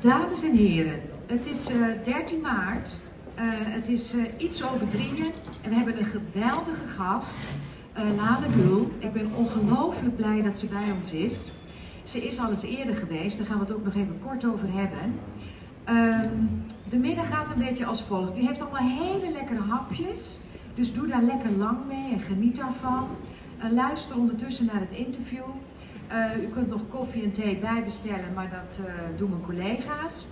Dames en heren, het is 13 maart, het is iets over 3 en we hebben een geweldige gast, Lale Gül. Ik ben ongelooflijk blij dat ze bij ons is. Ze is al eens eerder geweest, daar gaan we het ook nog even kort over hebben. De middag gaat een beetje als volgt. U heeft allemaal hele lekkere hapjes, dus doe daar lekker lang mee en geniet daarvan. Luister ondertussen naar het interview. U kunt nog koffie en thee bijbestellen, maar dat doen mijn collega's.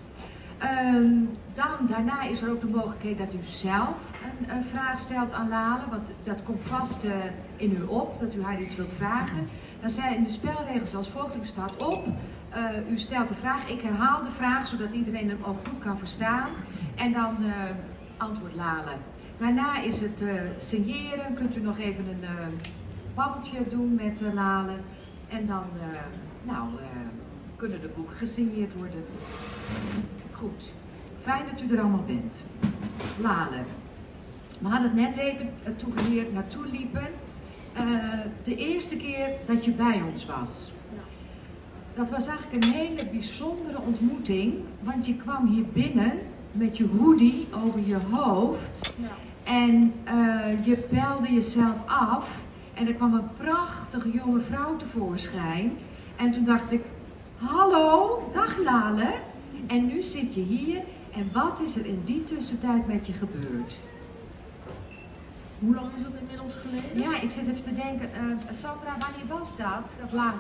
Daarna is er ook de mogelijkheid dat u zelf een vraag stelt aan Lale, want dat komt vast in u op, dat u haar iets wilt vragen. Dan zijn de spelregels als volgt: u staat op, u stelt de vraag, ik herhaal de vraag, zodat iedereen hem ook goed kan verstaan. En dan antwoordt Lale. Daarna is het signeren, kunt u nog even een babbeltje doen met Lale. En dan kunnen de boeken gesigneerd worden. Goed, fijn dat u er allemaal bent. Lale, we hadden het net even toegeleerd naartoe liepen. De eerste keer dat je bij ons was. Dat was eigenlijk een hele bijzondere ontmoeting, want je kwam hier binnen met je hoodie over je hoofd. En je pelde jezelf af. En er kwam een prachtige jonge vrouw tevoorschijn. En toen dacht ik, hallo, dag Lale. En nu zit je hier. En wat is er in die tussentijd met je gebeurd? Hoe lang is dat inmiddels geleden? Ja, ik zit even te denken. Sandra, wanneer was dat? Dat Lale.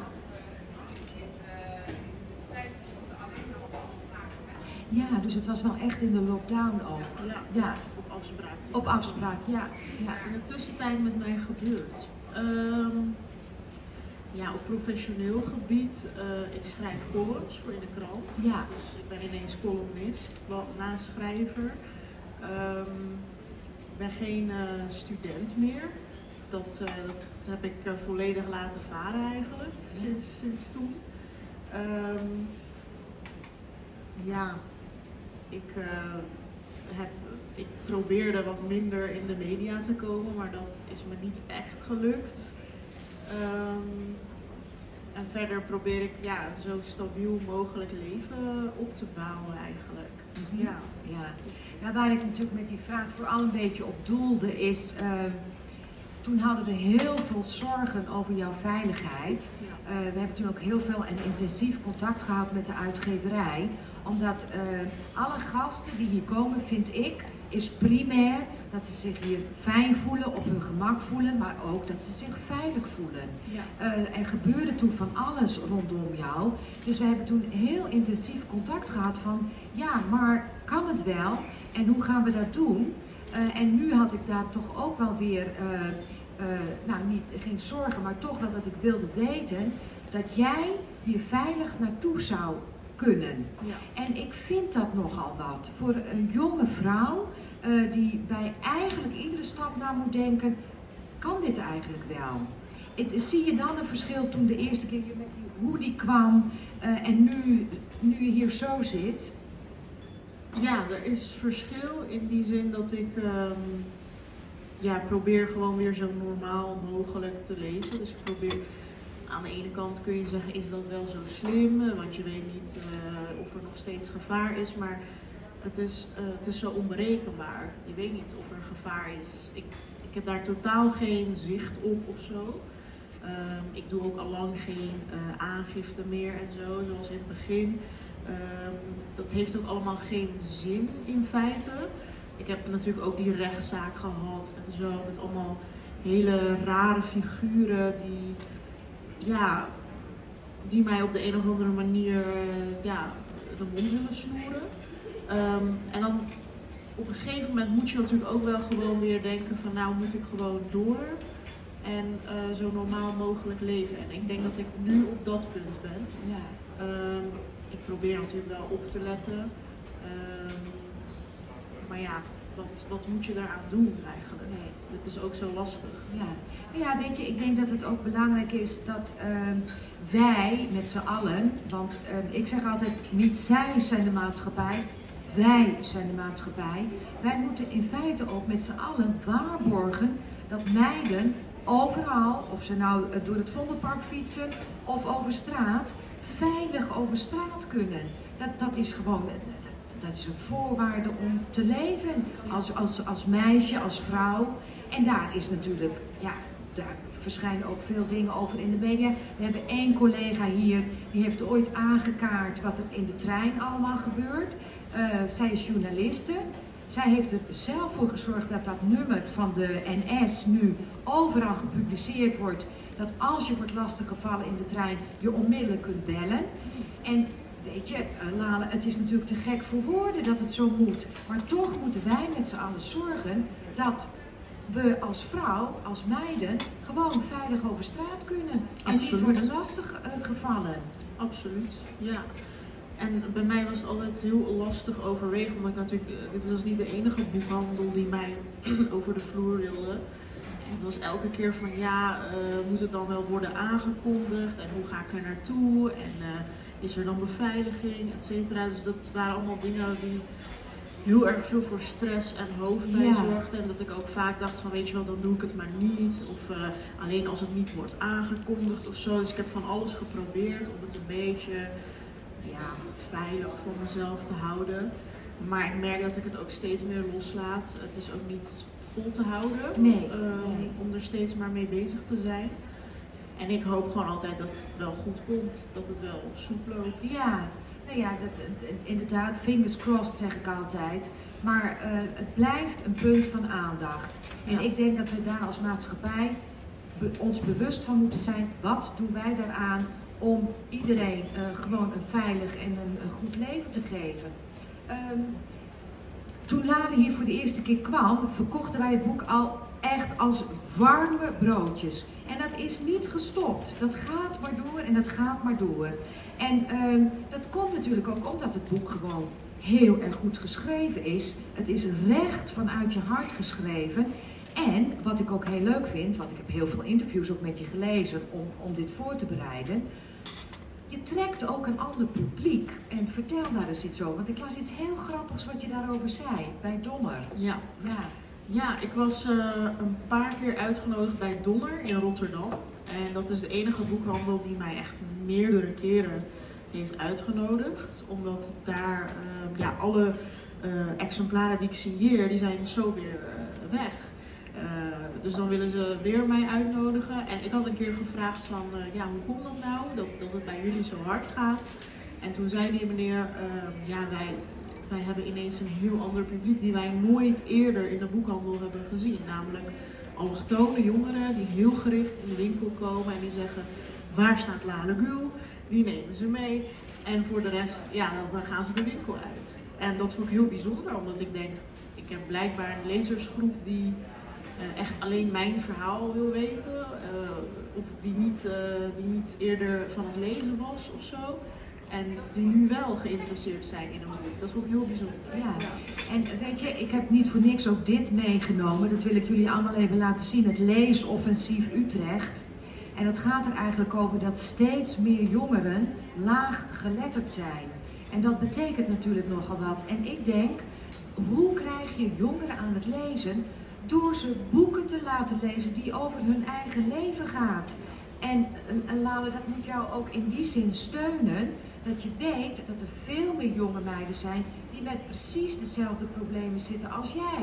Ja, dus het was wel echt in de lockdown ook. Ja. Op afspraak. Op afspraak, ja. In de tussentijd met mij gebeurd. Op professioneel gebied, ik schrijf columns voor in de krant. Ja. Dus ik ben ineens columnist, naast schrijver. Ik ben geen student meer. Dat heb ik volledig laten varen eigenlijk, sinds toen. Ik probeerde wat minder in de media te komen, maar dat is me niet echt gelukt. En verder probeer ik een zo stabiel mogelijk leven op te bouwen eigenlijk. Ja, waar ik natuurlijk met die vraag vooral een beetje op doelde is, toen hadden we heel veel zorgen over jouw veiligheid. We hebben toen ook heel veel en intensief contact gehad met de uitgeverij. Omdat alle gasten die hier komen, vind ik, is primair dat ze zich hier fijn voelen, op hun gemak voelen, maar ook dat ze zich veilig voelen. Er gebeurde toen van alles rondom jou. Dus we hebben toen heel intensief contact gehad van, ja, maar kan het wel? En hoe gaan we dat doen? En nu had ik daar toch ook wel weer, geen zorgen, maar toch wel dat ik wilde weten dat jij hier veilig naartoe zou kunnen. En ik vind dat nogal wat. Voor een jonge vrouw die bij eigenlijk iedere stap naar moet denken, kan dit eigenlijk wel? Zie je dan een verschil toen de eerste keer je met die hoodie kwam en nu je hier zo zit? Ja, er is verschil in die zin dat ik probeer gewoon weer zo normaal mogelijk te leven. Dus ik probeer, aan de ene kant kun je zeggen, is dat wel zo slim? Want je weet niet of er nog steeds gevaar is, maar het is zo onberekenbaar. Je weet niet of er gevaar is. Ik heb daar totaal geen zicht op of zo. Ik doe ook al lang geen aangifte meer en zo, zoals in het begin. Dat heeft ook allemaal geen zin in feite. Ik heb natuurlijk ook die rechtszaak gehad en zo, met allemaal hele rare figuren die mij op de een of andere manier de mond willen snoeren. En dan op een gegeven moment moet je natuurlijk ook wel gewoon weer denken van, nou moet ik gewoon door en zo normaal mogelijk leven. En ik denk dat ik nu op dat punt ben. Ik probeer natuurlijk wel op te letten. Maar ja, wat moet je daaraan doen eigenlijk? Het is ook zo lastig. Ja, weet je, ik denk dat het ook belangrijk is dat wij met z'n allen, want ik zeg altijd, niet zij zijn de maatschappij, wij zijn de maatschappij. Wij moeten in feite ook met z'n allen waarborgen dat meiden overal, of ze nou door het Vondelpark fietsen of over straat, veilig over straat kunnen. Dat is gewoon, dat is een voorwaarde om te leven als meisje, als vrouw. En daar is natuurlijk, ja, daar verschijnen ook veel dingen over in de media. We hebben één collega hier, die heeft ooit aangekaart wat er in de trein allemaal gebeurt. Zij is journaliste. Zij heeft er zelf voor gezorgd dat dat nummer van de NS nu overal gepubliceerd wordt. Dat als je wordt lastiggevallen in de trein, je onmiddellijk kunt bellen. En weet je, Lale, het is natuurlijk te gek voor woorden dat het zo moet. Maar toch moeten wij met z'n allen zorgen dat we als vrouw, als meiden, gewoon veilig over straat kunnen. En niet worden lastiggevallen. Absoluut, ja. En bij mij was het altijd heel lastig overwegen, omdat ik natuurlijk, dit was niet de enige boekhandel die mij over de vloer wilde. En het was elke keer van, ja, moet het dan wel worden aangekondigd en hoe ga ik er naartoe en is er dan beveiliging, et cetera. Dus dat waren allemaal dingen die heel erg veel voor stress en hoofdpijn zorgden. En dat ik ook vaak dacht van, weet je wel, dan doe ik het maar niet. Of alleen als het niet wordt aangekondigd of zo. Dus ik heb van alles geprobeerd om het een beetje veilig voor mezelf te houden. Maar ik merk dat ik het ook steeds meer loslaat. Het is ook niet vol te houden om er steeds maar mee bezig te zijn. En ik hoop gewoon altijd dat het wel goed komt, dat het wel soep loopt. Ja, nou ja, inderdaad, fingers crossed zeg ik altijd. Maar het blijft een punt van aandacht. En ik denk dat we daar als maatschappij ons bewust van moeten zijn. Wat doen wij daaraan om iedereen gewoon een veilig en een goed leven te geven? Toen Lale hier voor de eerste keer kwam, verkochten wij het boek al echt als warme broodjes. En dat is niet gestopt. Dat gaat maar door en dat gaat maar door. En dat komt natuurlijk ook omdat het boek gewoon heel erg goed geschreven is. Het is recht vanuit je hart geschreven. En wat ik ook heel leuk vind, want ik heb heel veel interviews ook met je gelezen om dit voor te bereiden. Je trekt ook een ander publiek. En vertel daar eens iets over. Want ik las iets heel grappigs wat je daarover zei, bij Donner. Ja, ik was een paar keer uitgenodigd bij Donner in Rotterdam. En dat is de enige boekhandel die mij echt meerdere keren heeft uitgenodigd. Omdat daar alle exemplaren die ik signeer, die zijn zo weer weg. Dus dan willen ze weer mij uitnodigen. En ik had een keer gevraagd van, hoe komt dat nou, dat het bij jullie zo hard gaat? En toen zei die meneer, wij hebben ineens een heel ander publiek die wij nooit eerder in de boekhandel hebben gezien. Namelijk allochtone jongeren die heel gericht in de winkel komen en die zeggen, waar staat Lale Gül? Die nemen ze mee. En voor de rest, dan gaan ze de winkel uit. En dat vond ik heel bijzonder, omdat ik denk, ik heb blijkbaar een lezersgroep die echt alleen mijn verhaal wil weten. Of die niet eerder van het lezen was of zo. En die nu wel geïnteresseerd zijn in een boek. Dat vond ik heel bijzonder. Ja, en weet je, ik heb niet voor niks ook dit meegenomen. Dat wil ik jullie allemaal even laten zien. Het Leesoffensief Utrecht. En het gaat er eigenlijk over dat steeds meer jongeren laag geletterd zijn. En dat betekent natuurlijk nogal wat. En ik denk, hoe krijg je jongeren aan het lezen? Door ze boeken te laten lezen die over hun eigen leven gaat. En Lale, dat moet jou ook in die zin steunen. Dat je weet dat er veel meer jonge meiden zijn die met precies dezelfde problemen zitten als jij.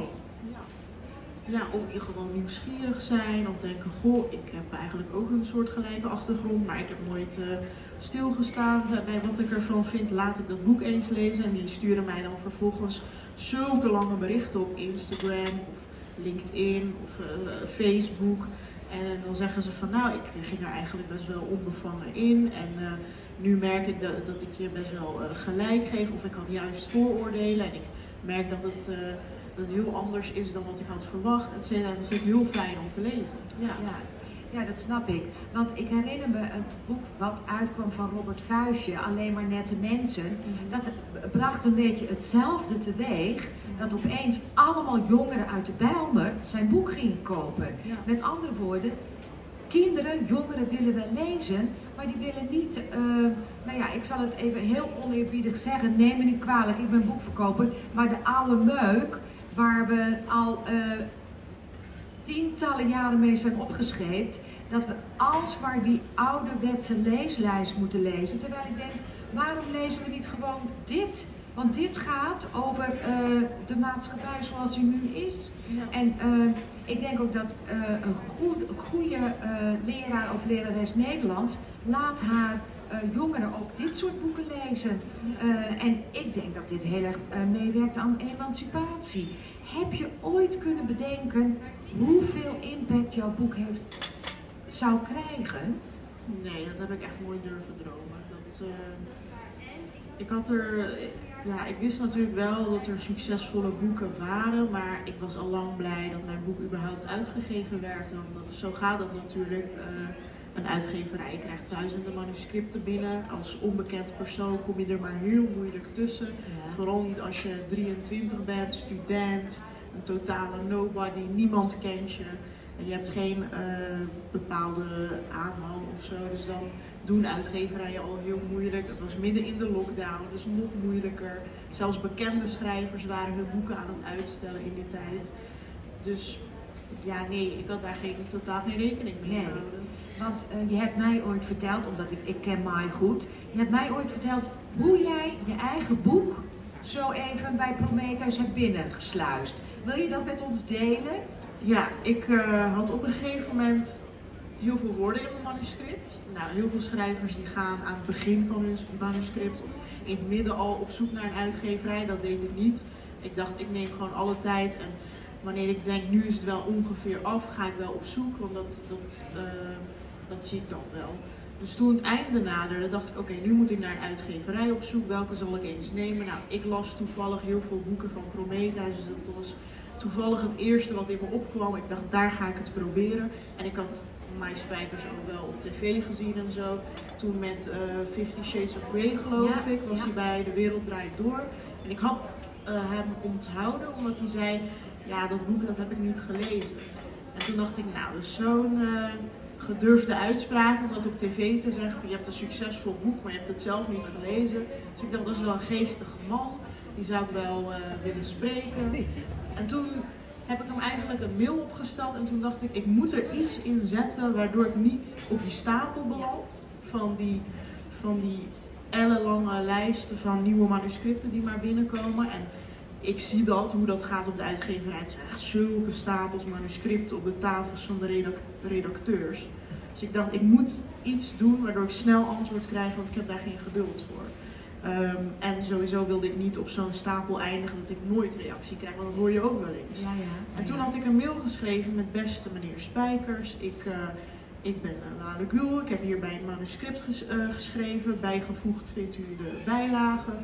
Ja, of die gewoon nieuwsgierig zijn of denken, goh, ik heb eigenlijk ook een soortgelijke achtergrond, maar ik heb nooit stilgestaan bij wat ik ervan vind. Laat ik dat boek eens lezen. En die sturen mij dan vervolgens zulke lange berichten op Instagram of LinkedIn of Facebook. En dan zeggen ze van, nou, ik ging er eigenlijk best wel onbevangen in. En nu merk ik dat ik je best wel gelijk geef. Of ik had juist vooroordelen. En ik merk dat het heel anders is dan wat ik had verwacht. Et cetera. Dat is ook heel fijn om te lezen. Ja, dat snap ik. Want ik herinner me een boek wat uitkwam van Robert Vuijsje, Alleen maar nette mensen. Dat bracht een beetje hetzelfde teweeg. Dat opeens allemaal jongeren uit de Bijlmer zijn boek gingen kopen. Ja. Met andere woorden, jongeren willen wel lezen, maar die willen niet, ik zal het even heel oneerbiedig zeggen, neem me niet kwalijk, ik ben boekverkoper, maar de oude meuk, waar we al tientallen jaren mee zijn opgescheept, dat we alsmaar die ouderwetse leeslijst moeten lezen. Terwijl ik denk, waarom lezen we niet gewoon dit? Want dit gaat over de maatschappij zoals die nu is. Ja. En ik denk ook dat een goede leraar of lerares Nederlands laat haar jongeren ook dit soort boeken lezen. En ik denk dat dit heel erg meewerkt aan emancipatie. Heb je ooit kunnen bedenken hoeveel impact jouw boek zou krijgen? Nee, dat heb ik echt nooit durven dromen. Ik wist natuurlijk wel dat er succesvolle boeken waren, maar ik was al lang blij dat mijn boek überhaupt uitgegeven werd. Want zo gaat het natuurlijk. Een uitgeverij krijgt duizenden manuscripten binnen. Als onbekend persoon kom je er maar heel moeilijk tussen. Ja. Vooral niet als je 23 bent, student, een totale nobody, niemand kent je. En je hebt geen bepaalde aanhang of zo. Dus dan doen uitgeverijen al heel moeilijk. Het was midden in de lockdown, dus nog moeilijker. Zelfs bekende schrijvers waren hun boeken aan het uitstellen in die tijd. Dus ja, nee, ik had daar totaal geen rekening mee gehouden. Want je hebt mij ooit verteld, omdat ik ken Mai goed, je hebt mij ooit verteld hoe jij je eigen boek zo even bij Prometheus hebt binnengesluist. Wil je dat met ons delen? Ja, ik had op een gegeven moment heel veel woorden in mijn manuscript. Nou, heel veel schrijvers die gaan aan het begin van hun manuscript of in het midden al op zoek naar een uitgeverij. Dat deed ik niet. Ik dacht, ik neem gewoon alle tijd en wanneer ik denk, nu is het wel ongeveer af, ga ik wel op zoek, want dat zie ik dan wel. Dus toen het einde naderde, dacht ik, oké, nu moet ik naar een uitgeverij op zoek. Welke zal ik eens nemen? Nou, ik las toevallig heel veel boeken van Prometheus, dus dat was toevallig het eerste wat in me opkwam. Ik dacht, daar ga ik het proberen. En ik had Mai Spijkers ook wel op tv gezien en zo. Toen met 50 Shades of Grey, geloof ik, was hij bij De Wereld Draait Door. En ik had hem onthouden, omdat hij zei, ja, dat boek dat heb ik niet gelezen. En toen dacht ik, nou, dat is zo'n gedurfde uitspraak om dat op tv te zeggen. Van, je hebt een succesvol boek, maar je hebt het zelf niet gelezen. Dus ik dacht, dat is wel een geestige man. Die zou ik wel willen spreken. En toen heb ik hem eigenlijk een mail opgesteld. En toen dacht ik moet er iets in zetten waardoor ik niet op die stapel beland. Van die ellenlange lijsten van nieuwe manuscripten die maar binnenkomen. En ik zie hoe dat gaat op de uitgeverij. Het zijn echt zulke stapels manuscripten op de tafels van de redacteurs. Dus ik dacht, ik moet iets doen waardoor ik snel antwoord krijg, want ik heb daar geen geduld voor. En sowieso wilde ik niet op zo'n stapel eindigen dat ik nooit reactie krijg, want dat hoor je ook wel eens. En toen had ik een mail geschreven met beste meneer Spijkers. Ik ben Lale Gül, ik heb hierbij een manuscript geschreven. Bijgevoegd vindt u de bijlagen.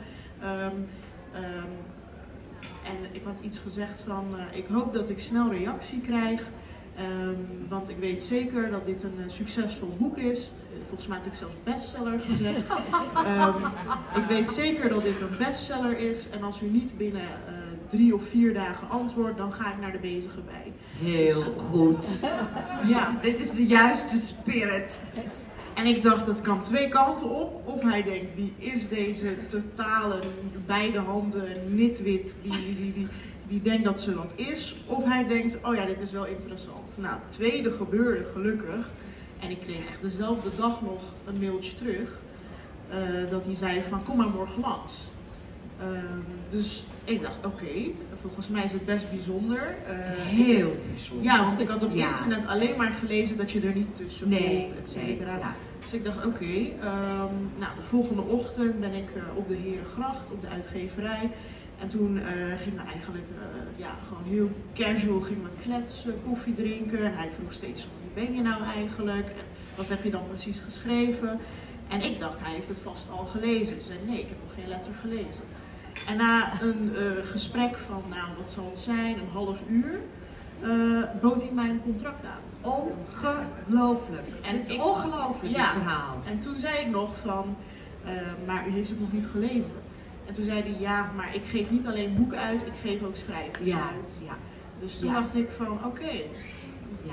En ik had iets gezegd van, ik hoop dat ik snel reactie krijg. Want ik weet zeker dat dit een succesvol boek is. Volgens mij had ik zelfs bestseller gezegd. Ik weet zeker dat dit een bestseller is. En als u niet binnen 3 of 4 dagen antwoordt, dan ga ik naar de bezige bij. Heel goed. Ja. Dit is de juiste spirit. En ik dacht, dat kan 2 kanten op. Of hij denkt, wie is deze totale, beide handen, nitwit, die denkt dat ze wat is. Of hij denkt, oh ja, dit is wel interessant. Nou, het tweede gebeurde gelukkig. En ik kreeg echt dezelfde dag nog een mailtje terug. Dat hij zei van, kom maar morgen langs. Dus ik dacht, oké, volgens mij is het best bijzonder. Heel bijzonder. Ja, want ik had op internet alleen maar gelezen dat je er niet tussen komt, et cetera. Ja. Dus ik dacht, oké, nou, de volgende ochtend ben ik op de Herengracht, op de uitgeverij. En toen gingen we eigenlijk gewoon heel casual gingen we kletsen, koffie drinken. En hij vroeg steeds, wie ben je nou eigenlijk? En wat heb je dan precies geschreven? En ik dacht, hij heeft het vast al gelezen. Toen zei hij, nee, ik heb nog geen letter gelezen. En na een gesprek van, nou, wat zal het zijn, een half uur, bood hij mij een contract aan. Ongelooflijk. En het is ongelooflijk, dit verhaal. En toen zei ik nog van, maar u heeft het nog niet gelezen. En toen zei hij, ja, maar ik geef niet alleen boeken uit, ik geef ook schrijvers uit. Ja. Dus toen dacht ik van, oké,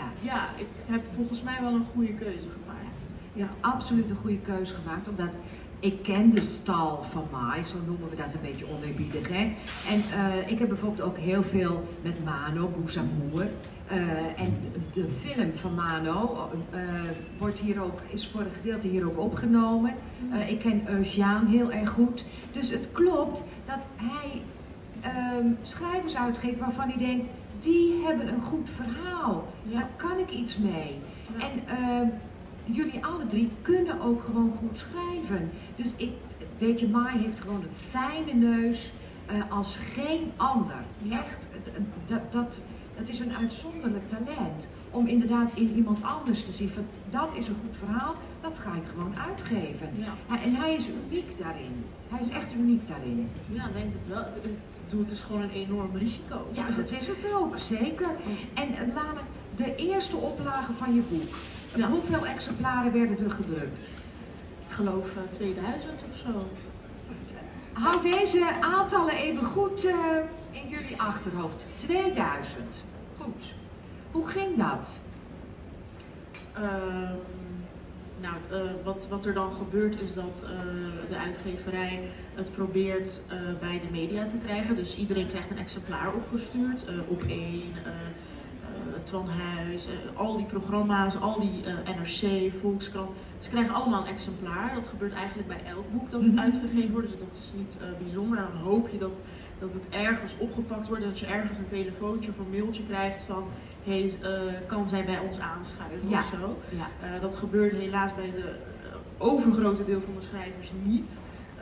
ik heb volgens mij wel een goede keuze gemaakt. Je hebt absoluut een goede keuze gemaakt, omdat ik ken de stal van Mai, zo noemen we dat een beetje oneerbiedig. Hè? En ik heb bijvoorbeeld ook heel veel met Mano Bouzamour. En de film van Mano is voor een gedeelte hier ook opgenomen. Ik ken Eugène heel erg goed. Dus het klopt dat hij schrijvers uitgeeft waarvan hij denkt, die hebben een goed verhaal. Daar kan ik iets mee. Ja. En jullie alle drie kunnen ook gewoon goed schrijven. Dus weet je, Mai heeft gewoon een fijne neus als geen ander. Echt, het is een uitzonderlijk talent. Om inderdaad in iemand anders te zien van, dat is een goed verhaal, dat ga ik gewoon uitgeven. Ja. En hij is uniek daarin. Hij is echt uniek daarin. Ja, ik denk het wel. Het is gewoon een enorm risico. Ja, dat is het ook, zeker. En Lale, de eerste oplage van je boek, hoeveel exemplaren werden er gedrukt? Ik geloof 2000 of zo. Hou deze aantallen even goed in jullie achterhoofd. 2000. Goed. Hoe ging dat? Wat er dan gebeurt is dat de uitgeverij het probeert bij de media te krijgen. Dus iedereen krijgt een exemplaar opgestuurd. Op1, Twan Huis, al die programma's, al die NRC, Volkskrant. Ze krijgen allemaal een exemplaar. Dat gebeurt eigenlijk bij elk boek dat uitgegeven wordt. Dus dat is niet bijzonder. Dan hoop je dat het ergens opgepakt wordt. Dat je ergens een telefoontje of een mailtje krijgt van, hey, kan zij bij ons aanschuiven of zo. Ja. Dat gebeurt helaas bij de overgrote deel van de schrijvers niet.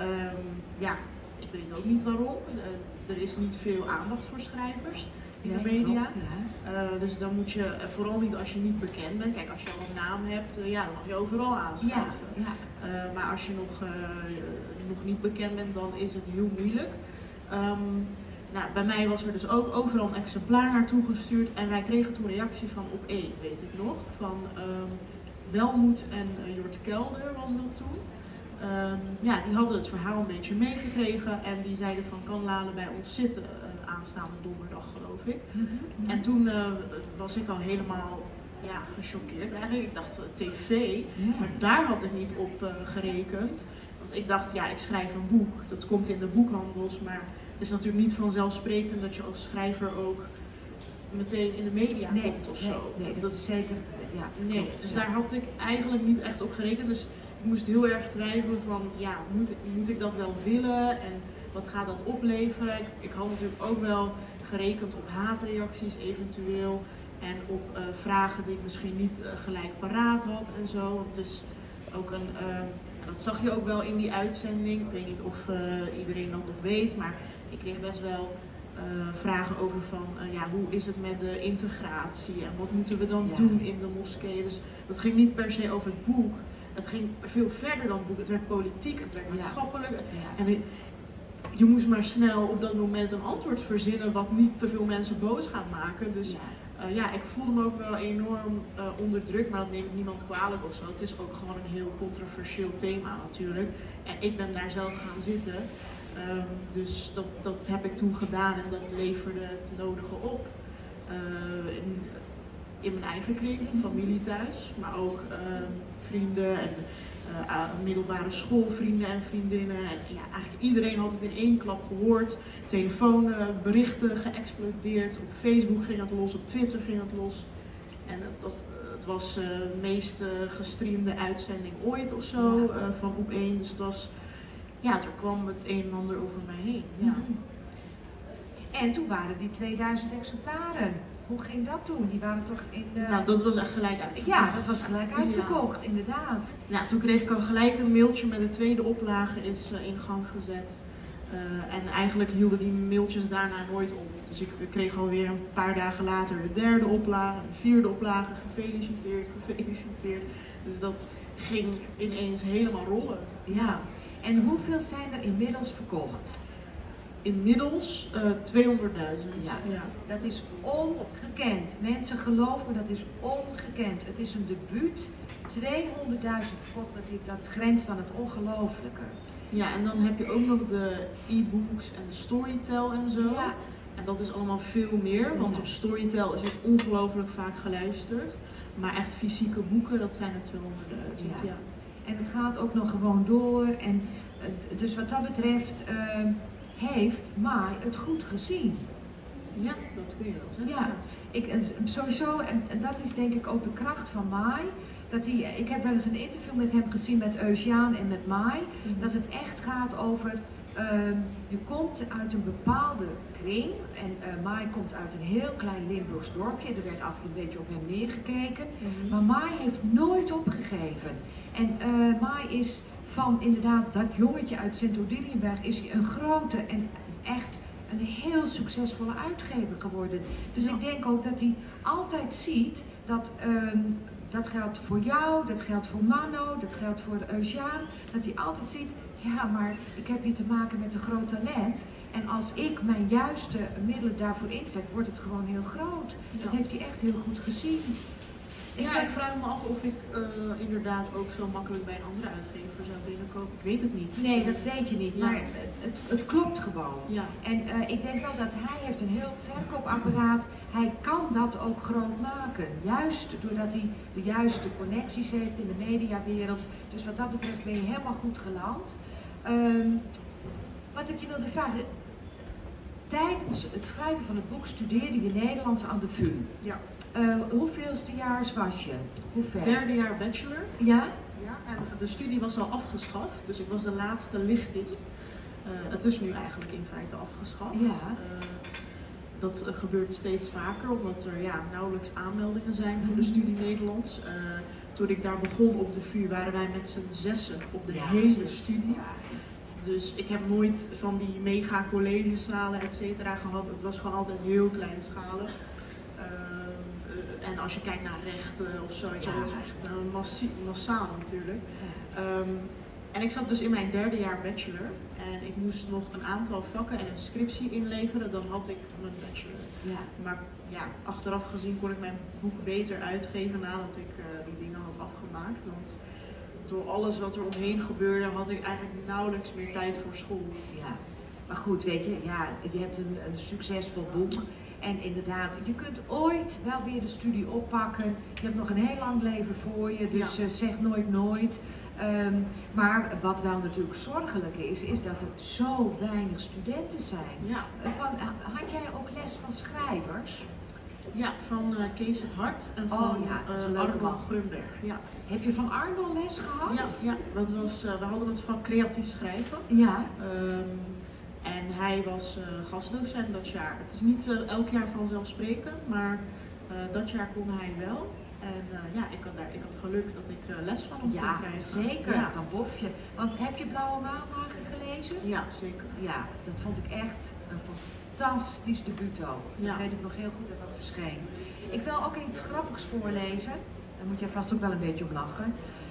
Ik weet ook niet waarom. Er is niet veel aandacht voor schrijvers in de media. Klopt, dus dan moet je, vooral niet als je niet bekend bent. Kijk, als je al een naam hebt, dan mag je overal aanschrijven. Maar als je nog niet bekend bent, dan is het heel moeilijk. Bij mij was er dus ook overal een exemplaar naartoe gestuurd en wij kregen toen reactie van Op1, weet ik nog, van Welmoed en Jort Kelder was dat toen. Die hadden het verhaal een beetje meegekregen en die zeiden van, kan Lale bij ons zitten aanstaande donderdag, geloof ik. En toen was ik al helemaal gechoqueerd eigenlijk. Ik dacht tv, maar daar had ik niet op gerekend. Want ik dacht, ik schrijf een boek, dat komt in de boekhandels, maar het is natuurlijk niet vanzelfsprekend dat je als schrijver ook meteen in de media komt of zo. Nee, dat is zeker. Dus daar had ik eigenlijk niet echt op gerekend. Dus ik moest heel erg twijfelen van, moet ik dat wel willen en wat gaat dat opleveren? Ik had natuurlijk ook wel gerekend op haatreacties eventueel en op vragen die ik misschien niet gelijk paraat had en zo. Want het is ook dat zag je ook wel in die uitzending. Ik weet niet of iedereen dat nog weet, maar ik kreeg best wel vragen over van, hoe is het met de integratie en wat moeten we dan doen in de moskee. Dus dat ging niet per se over het boek. Het ging veel verder dan het boek. Het werd politiek, het werd maatschappelijk. En je moest maar snel op dat moment een antwoord verzinnen wat niet te veel mensen boos gaat maken. Dus ik voelde me ook wel enorm onder druk, maar dat neemt niemand kwalijk of zo. Het is ook gewoon een heel controversieel thema natuurlijk. En ik ben daar zelf gaan zitten. Dus dat heb ik toen gedaan en dat leverde het nodige op. In mijn eigen kring, familie thuis, maar ook vrienden en middelbare schoolvrienden en vriendinnen. En eigenlijk iedereen had het in één klap gehoord. Telefoonberichten geëxplodeerd, op Facebook ging het los, op Twitter ging het los. En het was de meest gestreamde uitzending ooit of zo van Op1. Dus het was, er kwam het een en ander over mij heen. Ja. En toen waren die 2000 exemplaren. Hoe ging dat toen? Die waren toch in de... Nou, dat was echt gelijk uitverkocht. Ja, dat was gelijk uitverkocht, inderdaad. Ja, toen kreeg ik al gelijk een mailtje met de tweede oplage is in gang gezet. En eigenlijk hielden die mailtjes daarna nooit op. Dus ik kreeg alweer een paar dagen later de derde oplage, de vierde oplage, gefeliciteerd. Dus dat ging ineens helemaal rollen. Ja, en hoeveel zijn er inmiddels verkocht? Inmiddels 200.000. Ja, dat is ongekend. Mensen geloven me, dat is ongekend. Het is een debuut. 200.000 verkocht, dat grenst aan het ongelooflijke. Ja, en dan heb je ook nog de e-books en de Storytel en zo. Ja. En dat is allemaal veel meer, want op Storytel is het ongelooflijk vaak geluisterd. Maar echt fysieke boeken, dat zijn er 200.000. Ja. En het gaat ook nog gewoon door. En, dus wat dat betreft heeft Mai het goed gezien. Ja, dat kun je wel zeggen. Ja, sowieso, en dat is denk ik ook de kracht van Mai. Ik heb wel eens een interview met hem gezien met Eugène en met Mai. Dat het echt gaat over, je komt uit een bepaalde kring. En Mai komt uit een heel klein Limburgs dorpje. Er werd altijd een beetje op hem neergekeken. Maar Mai heeft nooit opgegeven. En Mai is van inderdaad dat jongetje uit Sint-Odiliënberg is hij een grote en echt een heel succesvolle uitgever geworden. Dus ik denk ook dat hij altijd ziet dat, dat geldt voor jou, dat geldt voor Mano, dat geldt voor Eugène, dat hij altijd ziet, ja maar ik heb hier te maken met een groot talent en als ik mijn juiste middelen daarvoor inzet, wordt het gewoon heel groot. Ja. Dat heeft hij echt heel goed gezien. Ik vraag me af of ik inderdaad ook zo makkelijk bij een andere uitgever zou binnenkomen. Ik weet het niet. Nee, dat weet je niet, maar het klopt gewoon. Ja. En ik denk wel dat hij heeft een heel verkoopapparaat. Hij kan dat ook groot maken. Juist doordat hij de juiste connecties heeft in de mediawereld. Dus wat dat betreft ben je helemaal goed geland. Wat ik je wilde vragen. Tijdens het schrijven van het boek studeerde je Nederlands aan de VU. Ja. Hoeveelstejaars was je? Hoe ver? Derde jaar bachelor. Ja? Ja, en de studie was al afgeschaft, dus ik was de laatste lichting. Het is nu eigenlijk in feite afgeschaft. Ja. Dat gebeurt steeds vaker, omdat er nauwelijks aanmeldingen zijn voor de studie Nederlands. Toen ik daar begon op de VU waren wij met z'n 6 op de hele studie. Dus ik heb nooit van die mega collegezalen et cetera gehad. Het was gewoon altijd heel kleinschalig. En als je kijkt naar rechten of zo, dat is echt massaal natuurlijk. En ik zat dus in mijn derde jaar bachelor en ik moest nog een aantal vakken en een scriptie inleveren, dan had ik mijn bachelor. Ja. Maar achteraf gezien kon ik mijn boek beter uitgeven nadat ik die dingen had afgemaakt. Want door alles wat er omheen gebeurde had ik eigenlijk nauwelijks meer tijd voor school. Ja, maar goed, weet je, je hebt een succesvol boek. En inderdaad, je kunt ooit wel weer de studie oppakken. Je hebt nog een heel lang leven voor je, dus zeg nooit nooit. Maar wat wel natuurlijk zorgelijk is dat er zo weinig studenten zijn. Ja. Had jij ook les van schrijvers? Ja, van Kees het Hart en van Arno Grunberg. Ja. Heb je van Arno les gehad? Ja, dat was, we hadden het van creatief schrijven. Ja. En hij was gastdocent dat jaar. Het is niet elk jaar vanzelfsprekend, maar dat jaar kon hij wel. En ik had geluk dat ik les van hem kon krijgen. Zeker. Ja, dan bof je. Want heb je Blauwe Maandagen gelezen? Ja, zeker. Ja, dat vond ik echt een fantastisch debuut ook. Ja. Dat weet ik nog heel goed dat dat verscheen. Ik wil ook iets grappigs voorlezen. Daar moet jij vast ook wel een beetje om lachen.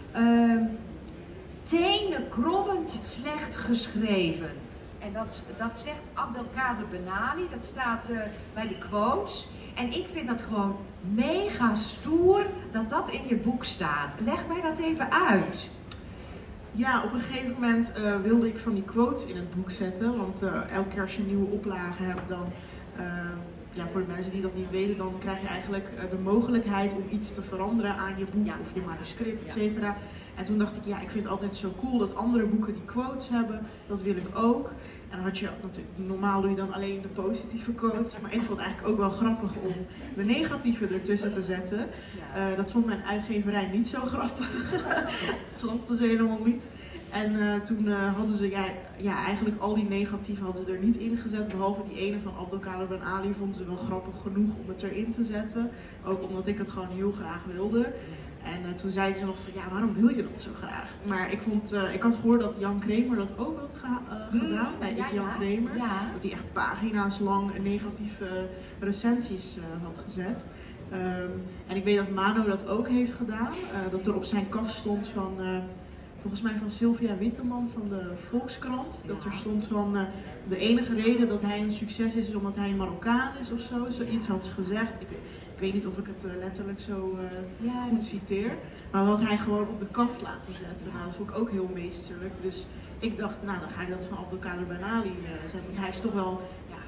Tenenkrommend slecht geschreven. En dat zegt Abdelkader Benali, dat staat bij de quotes. En ik vind dat gewoon mega stoer dat dat in je boek staat. Leg mij dat even uit. Ja, op een gegeven moment wilde ik van die quotes in het boek zetten. Want elke keer als je een nieuwe oplage hebt, dan... voor de mensen die dat niet weten, dan krijg je eigenlijk de mogelijkheid om iets te veranderen aan je boek of je manuscript, et cetera. En toen dacht ik, ik vind het altijd zo cool dat andere boeken die quotes hebben, dat wil ik ook. En dan had je natuurlijk, normaal doe je dan alleen de positieve quotes, maar ik vond het eigenlijk ook wel grappig om de negatieve ertussen te zetten. Dat vond mijn uitgeverij niet zo grappig. Dat snapte ze helemaal niet. En toen hadden ze, eigenlijk al die negatieve hadden ze er niet in gezet, behalve die ene van Abdelkader Benali vonden ze wel grappig genoeg om het erin te zetten. Ook omdat ik het gewoon heel graag wilde. En toen zeiden ze nog van, waarom wil je dat zo graag? Maar ik had gehoord dat Jan Kramer dat ook had gedaan, bij Jan Kramer. Ja. Dat hij echt pagina's lang negatieve recensies had gezet. En ik weet dat Mano dat ook heeft gedaan. Dat er op zijn kaf stond van... volgens mij van Sylvia Witteman van de Volkskrant. Dat er stond van de enige reden dat hij een succes is omdat hij een Marokkaan is of zo. Zoiets had ze gezegd. Ik weet niet of ik het letterlijk zo goed citeer. Maar dat had hij gewoon op de kaft laten zetten. Nou, dat vond ik ook heel meesterlijk. Dus ik dacht, dan ga ik dat van Abdelkader Benali zetten. Want hij is toch wel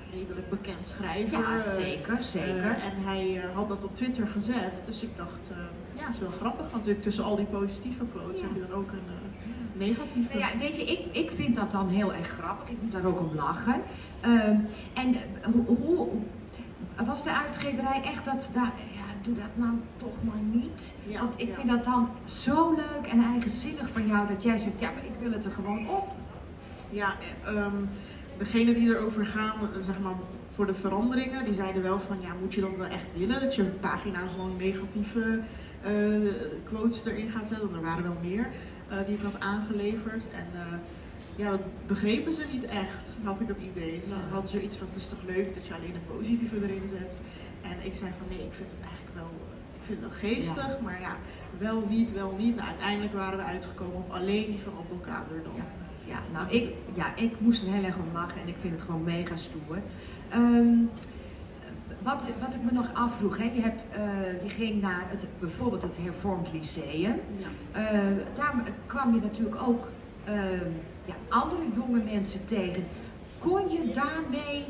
redelijk bekend schrijver. Ja, zeker, zeker. En hij had dat op Twitter gezet, dus ik dacht, ja, het is wel grappig. Natuurlijk tussen al die positieve quotes heb je dan ook een negatieve. Nou ja, weet je, ik vind dat dan heel erg grappig. Ik moet daar ook om lachen. En hoe was de uitgeverij echt dat ze daar, ja, doe dat nou toch maar niet. Ja, Want ik vind dat dan zo leuk en eigenzinnig van jou dat jij zegt, ja, maar ik wil het er gewoon op. Ja, degenen die erover gaan, zeg maar, voor de veranderingen, die zeiden wel van, ja, moet je dat wel echt willen? Dat je pagina's lang negatieve quotes erin gaat zetten. Er waren wel meer die ik had aangeleverd. En ja, dat begrepen ze niet echt, had ik het idee. Ze hadden zoiets van, het is toch leuk dat je alleen een positieve erin zet. En ik zei van, nee, ik vind het eigenlijk wel, ik vind het wel geestig, maar ja, wel niet. Nou, uiteindelijk waren we uitgekomen op alleen die van Abdelkader dan. Ja, nou, ik moest er heel erg om lachen en ik vind het gewoon mega stoer. Wat ik me nog afvroeg, hè, je ging naar bijvoorbeeld het Hervormd Lyceum. Ja. Daar kwam je natuurlijk ook andere jonge mensen tegen. Kon je daarmee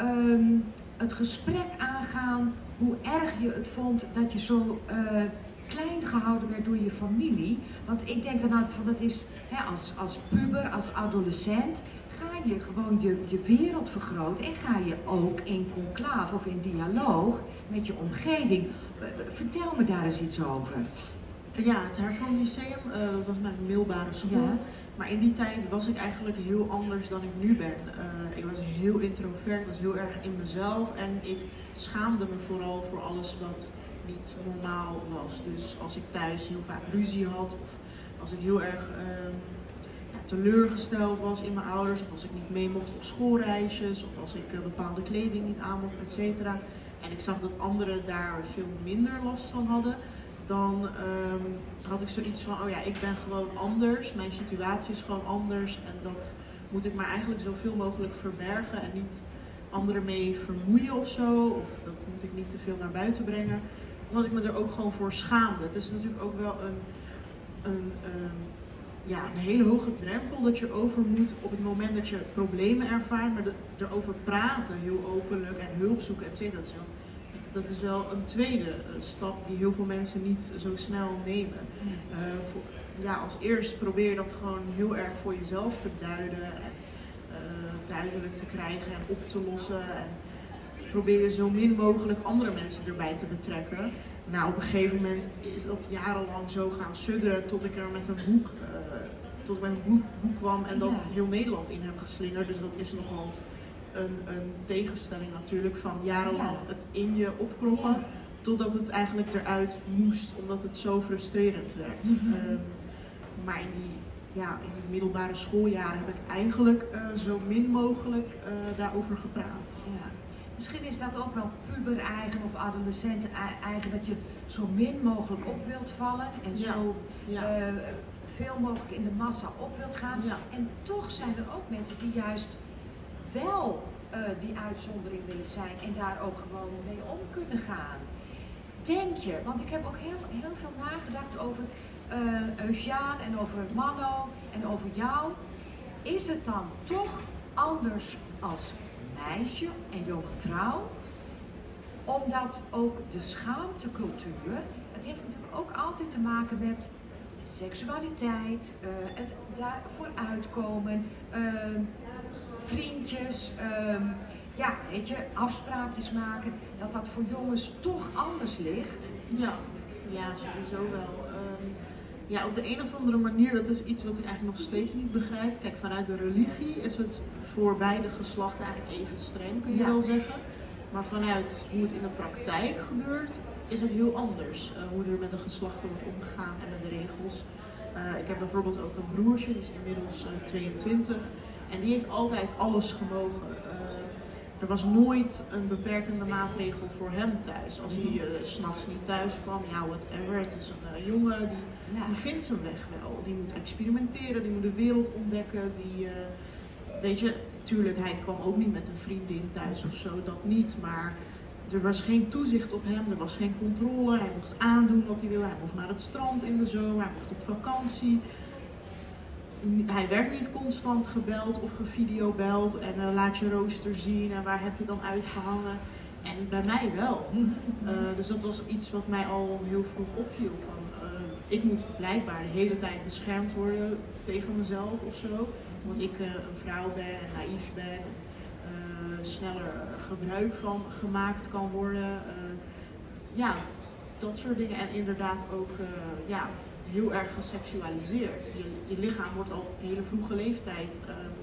het gesprek aangaan hoe erg je het vond dat je zo klein gehouden werd door je familie? Want ik denk dan altijd van, dat is als puber, als adolescent, ga je gewoon je wereld vergroten en ga je ook in conclave of in dialoog met je omgeving. Vertel me daar eens iets over. Ja, het Hervormd Lyceum, dat was mijn middelbare school. Ja. Maar in die tijd was ik eigenlijk heel anders dan ik nu ben. Ik was heel introvert, ik was heel erg in mezelf en ik schaamde me vooral voor alles wat niet normaal was. Dus als ik thuis heel vaak ruzie had of als ik heel erg teleurgesteld was in mijn ouders of als ik niet mee mocht op schoolreisjes of als ik bepaalde kleding niet aan mocht, etc. En ik zag dat anderen daar veel minder last van hadden. Dan had ik zoiets van, oh ja, ik ben gewoon anders, mijn situatie is gewoon anders en dat moet ik maar eigenlijk zoveel mogelijk verbergen en niet anderen mee vermoeien of zo, of dat moet ik niet te veel naar buiten brengen, omdat ik me er ook gewoon voor schaamde. Het is natuurlijk ook wel een hele hoge drempel dat je over moet op het moment dat je problemen ervaart, maar erover praten, heel openlijk en hulp zoeken, et cetera. Dat is wel een tweede stap die heel veel mensen niet zo snel nemen. Als eerst probeer je dat gewoon heel erg voor jezelf te duiden en duidelijk te krijgen en op te lossen. En probeer je zo min mogelijk andere mensen erbij te betrekken. Nou, op een gegeven moment is dat jarenlang zo gaan sudderen tot ik er met een boek kwam en dat heel Nederland in heb geslingerd. Dus dat is nogal een tegenstelling natuurlijk van jarenlang het in je opkroppen totdat het eigenlijk eruit moest omdat het zo frustrerend werd. Maar in die middelbare schooljaren heb ik eigenlijk zo min mogelijk daarover gepraat. Ja. Misschien is dat ook wel puber-eigen of adolescenten-eigen, dat je zo min mogelijk op wilt vallen en zo veel mogelijk in de massa op wilt gaan. Ja. En toch zijn er ook mensen die juist wel die uitzondering willen zijn en daar ook gewoon mee om kunnen gaan. Denk je, want ik heb ook heel veel nagedacht over Eusjaan en over Manno en over jou. Is het dan toch anders als meisje en jonge vrouw? Omdat ook de schaamtecultuur, het heeft natuurlijk ook altijd te maken met seksualiteit, het daarvoor uitkomen, vriendjes, weet je, afspraakjes maken, dat voor jongens toch anders ligt. Ja, sowieso wel. Op de een of andere manier, dat is iets wat ik eigenlijk nog steeds niet begrijp. Kijk, vanuit de religie is het voor beide geslachten eigenlijk even streng, kun je wel zeggen. Maar vanuit hoe het in de praktijk gebeurt, is het heel anders. Hoe er met de geslachten wordt omgegaan en met de regels. Ik heb bijvoorbeeld ook een broertje, die is inmiddels 22. En die heeft altijd alles gemogen. Er was nooit een beperkende maatregel voor hem thuis. Als hij 's nachts niet thuis kwam, whatever. Het is een jongen die vindt zijn weg wel. Die moet experimenteren, die moet de wereld ontdekken. Weet je, tuurlijk, hij kwam ook niet met een vriendin thuis of zo, dat niet. Maar er was geen toezicht op hem, er was geen controle. Hij mocht aandoen wat hij wil. Hij mocht naar het strand in de zomer, hij mocht op vakantie. hij werd niet constant gebeld of gevideobeld en laat je rooster zien en waar heb je dan uitgehangen. En bij mij wel. Dus dat was iets wat mij al heel vroeg opviel. Ik moet blijkbaar de hele tijd beschermd worden tegen mezelf of zo. Omdat ik een vrouw ben en naïef ben. Sneller gebruik van gemaakt kan worden. Ja, dat soort dingen. En inderdaad ook heel erg geseksualiseerd. Je lichaam wordt al op een hele vroege leeftijd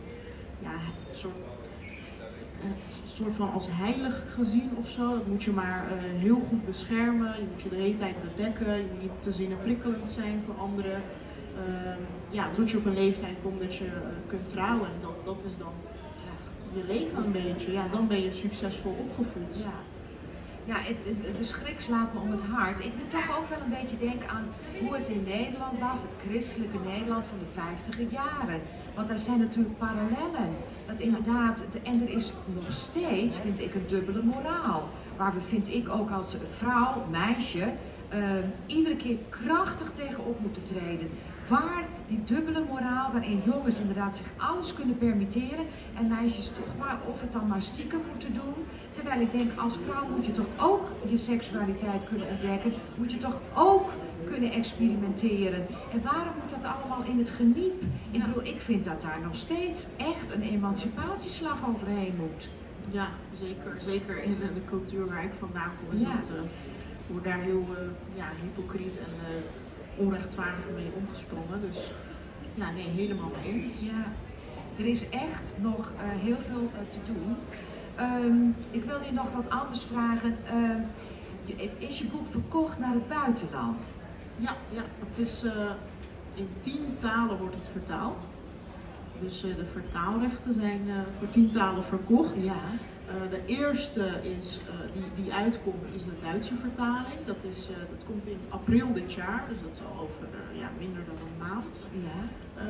een soort van als heilig gezien of zo. Dat moet je maar heel goed beschermen. Je moet je de hele tijd bedekken. Je moet niet te zinneprikkelend zijn voor anderen. Tot je op een leeftijd komt dat je kunt trouwen. En dat is dan je leven een beetje. Ja, dan ben je succesvol opgevoed. Ja, de schrik slaat me om het hart. Ik moet toch ook wel een beetje denken aan hoe het in Nederland was, het christelijke Nederland van de 50e jaren. Want daar zijn natuurlijk parallellen. Dat inderdaad, en er is nog steeds, vind ik, een dubbele moraal. Waar we, vind ik, ook als vrouw, meisje, iedere keer krachtig tegenop moeten treden. Waar die dubbele moraal, waarin jongens inderdaad zich alles kunnen permitteren en meisjes toch maar, of het dan maar stiekem moeten doen. Terwijl ik denk, als vrouw moet je toch ook je seksualiteit kunnen ontdekken, moet je toch ook kunnen experimenteren. En waarom moet dat allemaal in het geniep? Ik bedoel, ik vind dat daar nog steeds echt een emancipatieslag overheen moet. Ja, zeker. Zeker in de cultuur waar ik vandaan kom. Wordt daar heel hypocriet en onrechtvaardig mee omgesprongen. Dus ja, nee, helemaal mee eens. Ja, er is echt nog heel veel te doen. Ik wil je nog wat anders vragen. Is je boek verkocht naar het buitenland? Ja, het is in 10 talen wordt het vertaald. Dus de vertaalrechten zijn voor 10 talen verkocht. Ja. De eerste is, die uitkomt, is de Duitse vertaling. Dat komt in april dit jaar, dus dat is al over minder dan een maand. Ja.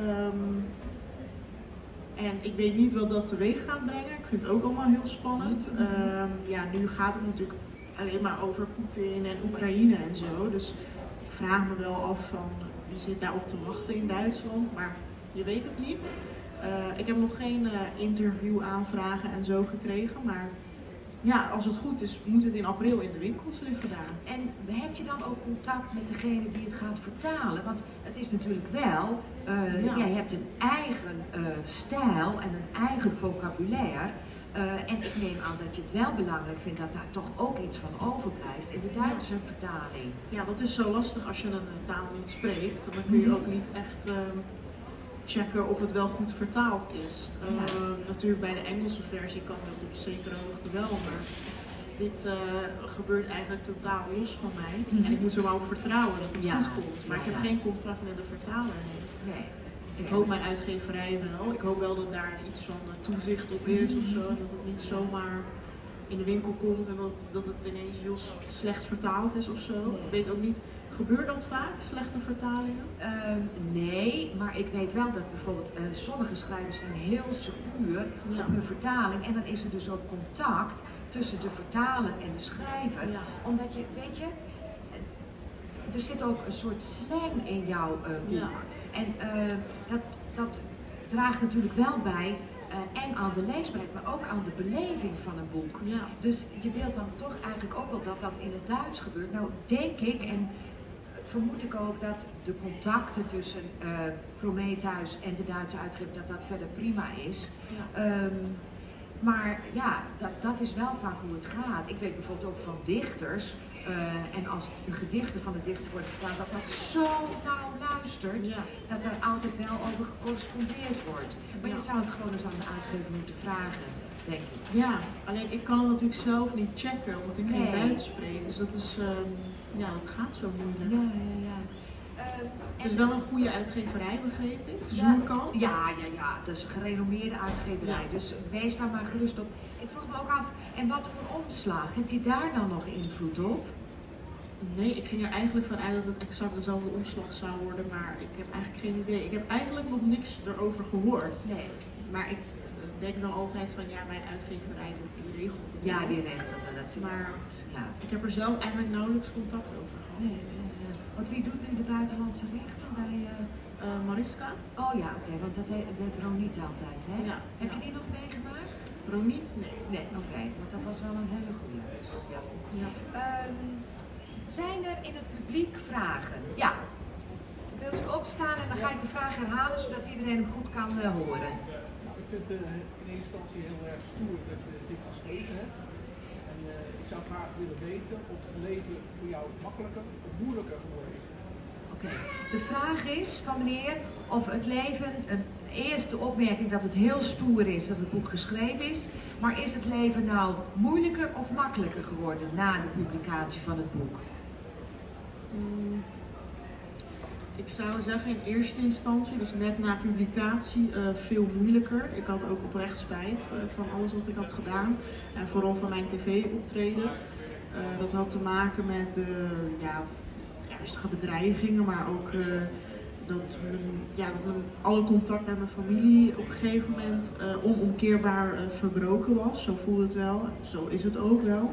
En ik weet niet wat dat teweeg gaat brengen. Ik vind het ook allemaal heel spannend. Nu gaat het natuurlijk alleen maar over Poetin en Oekraïne en zo. Dus ik vraag me wel af van wie zit daarop te wachten in Duitsland. Maar je weet het niet. Ik heb nog geen interviewaanvragen en zo gekregen. Maar ja, als het goed is, moet het in april in de winkels liggen daar. En heb je dan ook contact met degene die het gaat vertalen? Want het is natuurlijk wel, jij hebt een eigen stijl en een eigen vocabulaire. En ik neem aan dat je het wel belangrijk vindt dat daar toch ook iets van overblijft in de Duitse vertaling. Ja, dat is zo lastig als je een taal niet spreekt. Dan kun je ook niet echt checken of het wel goed vertaald is. Natuurlijk bij de Engelse versie kan dat op zekere hoogte wel, maar dit gebeurt eigenlijk totaal los van mij. En ik moet er maar op vertrouwen dat het goed komt. Maar ik heb geen contact met de vertaler. Nee. Ik hoop mijn uitgeverij wel. Ik hoop wel dat daar iets van toezicht op is of zo. Dat het niet zomaar in de winkel komt en dat het ineens heel slecht vertaald is of zo. Ik weet ook niet. Gebeurt dat vaak, slechte vertalingen? Nee, maar ik weet wel dat bijvoorbeeld sommige schrijvers zijn heel secuur op hun vertaling. En dan is er dus ook contact tussen de vertaler en de schrijver. Ja. Omdat je, weet je, er zit ook een soort slang in jouw boek. Ja. En dat draagt natuurlijk wel bij en aan de leesbaarheid, maar ook aan de beleving van een boek. Ja. Dus je wilt dan toch eigenlijk ook wel dat dat in het Duits gebeurt. Nou denk ik, en vermoed ik ook, dat de contacten tussen Prometheus en de Duitse uitgever, dat verder prima is. Ja. Maar ja, dat is wel vaak hoe het gaat. Ik weet bijvoorbeeld ook van dichters, en als het een gedichten van de dichter wordt vertaald, dat zo nauw luistert, dat er altijd wel over gecorrespondeerd wordt. Maar je zou het gewoon eens aan de uitgever moeten vragen, denk ik. Ja, alleen ik kan het natuurlijk zelf niet checken, omdat ik geen Duits spreek. Dus dat is, dat gaat zo moeilijk. Ja. Het is wel een goede uitgeverij, begreep ik. Zoerkamp. Ja, dat is een gerenommeerde uitgeverij. Ja. Dus wees daar maar gerust op. Ik vroeg me ook af, en wat voor omslag? Heb je daar dan nog invloed op? Nee, ik ging er eigenlijk van uit dat het exact dezelfde omslag zou worden, maar ik heb eigenlijk geen idee. Ik heb eigenlijk nog niks erover gehoord. Nee. Maar ik denk dan altijd van, mijn uitgeverij die regelt het. Ja, die regelt het wel. Maar ik heb er zelf eigenlijk nauwelijks contact over gehad. Nee. Want wie doet nu de buitenlandse rechten bij Mariska. Oh ja, oké, want dat deed Roniet altijd, hè? Ja, Heb ja. je die nog meegemaakt? Roniet? Nee. Nee, oké, want dat was wel een hele goede. Ja. Ja. Zijn er in het publiek vragen? Ja. Wilt u opstaan en dan ga ik de vraag herhalen zodat iedereen hem goed kan horen. Nou, ik vind het in eerste instantie heel erg stoer dat je dit geschreven hebt. En ik zou graag willen weten of het leven voor jou makkelijker of moeilijker geworden is. Oké. De vraag is van meneer of het leven, eerst de opmerking dat het heel stoer is dat het boek geschreven is, maar is het leven nou moeilijker of makkelijker geworden na de publicatie van het boek? Ik zou zeggen in eerste instantie, dus net na publicatie, veel moeilijker. Ik had ook oprecht spijt van alles wat ik had gedaan. En vooral van mijn tv-optreden. Dat had te maken met ernstige bedreigingen, maar ook dat alle contact met mijn familie op een gegeven moment onomkeerbaar verbroken was. Zo voelde het wel, zo is het ook wel.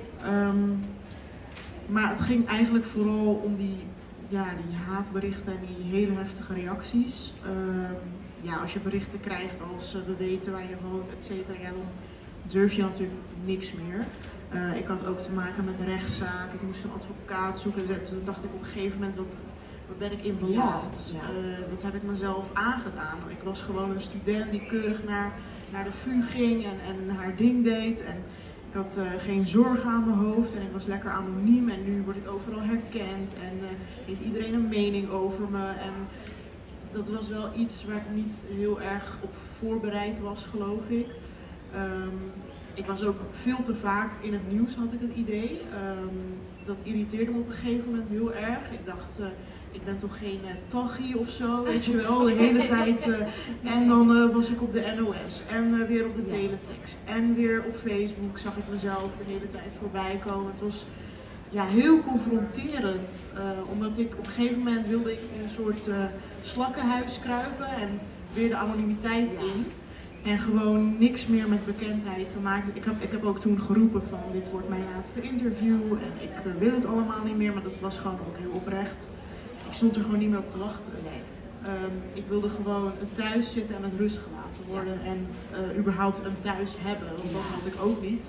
Maar het ging eigenlijk vooral om die haatberichten en die hele heftige reacties. Als je berichten krijgt als we weten waar je woont, et cetera, dan durf je natuurlijk niks meer. Ik had ook te maken met rechtszaak, ik moest een advocaat zoeken. Toen dacht ik op een gegeven moment, waar ben ik in beland? Dat heb ik mezelf aangedaan. Ik was gewoon een student die keurig naar de VU ging en haar ding deed. En ik had geen zorgen aan mijn hoofd en ik was lekker anoniem en nu word ik overal herkend en heeft iedereen een mening over me. En dat was wel iets waar ik niet heel erg op voorbereid was, geloof ik. Ik was ook veel te vaak in het nieuws, had ik het idee. Dat irriteerde me op een gegeven moment heel erg. Ik dacht, ik ben toch geen taggie of zo, weet je wel, de hele tijd. En dan was ik op de NOS en weer op de teletext en weer op Facebook zag ik mezelf de hele tijd voorbij komen. Het was heel confronterend, omdat ik op een gegeven moment wilde ik in een soort slakkenhuis kruipen en weer de anonimiteit in. En gewoon niks meer met bekendheid te maken. Ik heb ook toen geroepen van dit wordt mijn laatste interview en ik wil het allemaal niet meer, maar dat was gewoon ook heel oprecht. Ik stond er gewoon niet meer op te wachten. Ik wilde gewoon thuis zitten en met rust gelaten worden en überhaupt een thuis hebben, want dat had ik ook niet.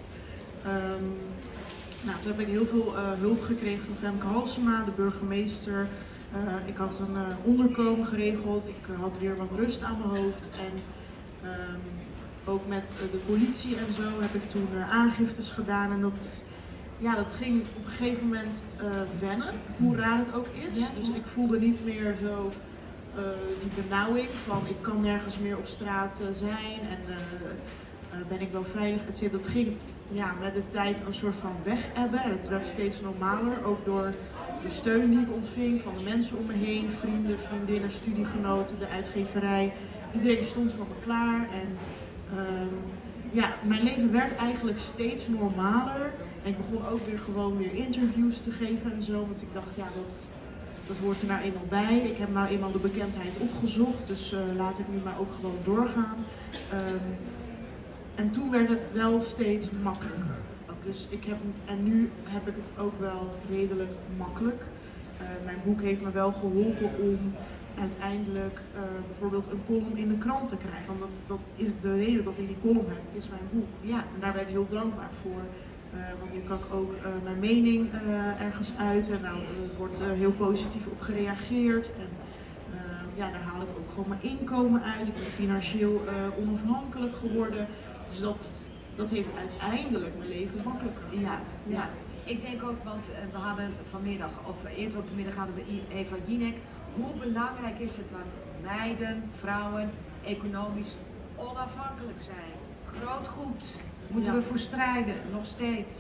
Toen heb ik heel veel hulp gekregen van Femke Halsema, de burgemeester. Ik had een onderkomen geregeld, ik had weer wat rust aan mijn hoofd. En ook met de politie en zo heb ik toen aangiftes gedaan. En dat ging op een gegeven moment wennen, hoe raar het ook is. Dus ik voelde niet meer zo die benauwing van ik kan nergens meer op straat zijn en ben ik wel veilig, etc. Dat ging met de tijd een soort van weg-ebben en het werd steeds normaler, ook door de steun die ik ontving van de mensen om me heen, vrienden, vriendinnen, studiegenoten, de uitgeverij. Iedereen stond voor me klaar en mijn leven werd eigenlijk steeds normaler. En ik begon ook weer interviews te geven en zo, want ik dacht dat hoort er nou eenmaal bij. Ik heb nou eenmaal de bekendheid opgezocht, dus laat ik nu maar ook gewoon doorgaan. En toen werd het wel steeds makkelijker. Dus nu heb ik het ook wel redelijk makkelijk. Mijn boek heeft me wel geholpen om uiteindelijk bijvoorbeeld een column in de krant te krijgen. Want dat is de reden dat ik die column heb, is mijn boek. Ja. En daar ben ik heel dankbaar voor. Want nu kan ik ook mijn mening ergens uiten. Nou, er wordt heel positief op gereageerd. En daar haal ik ook gewoon mijn inkomen uit. Ik ben financieel onafhankelijk geworden. Dus dat heeft uiteindelijk mijn leven makkelijker gemaakt. Ja. Ik denk ook, want we hadden vanmiddag, of eerder op de middag hadden we Eva Jinek. Hoe belangrijk is het dat meiden, vrouwen economisch onafhankelijk zijn? Groot goed. Moeten we voor strijden, nog steeds.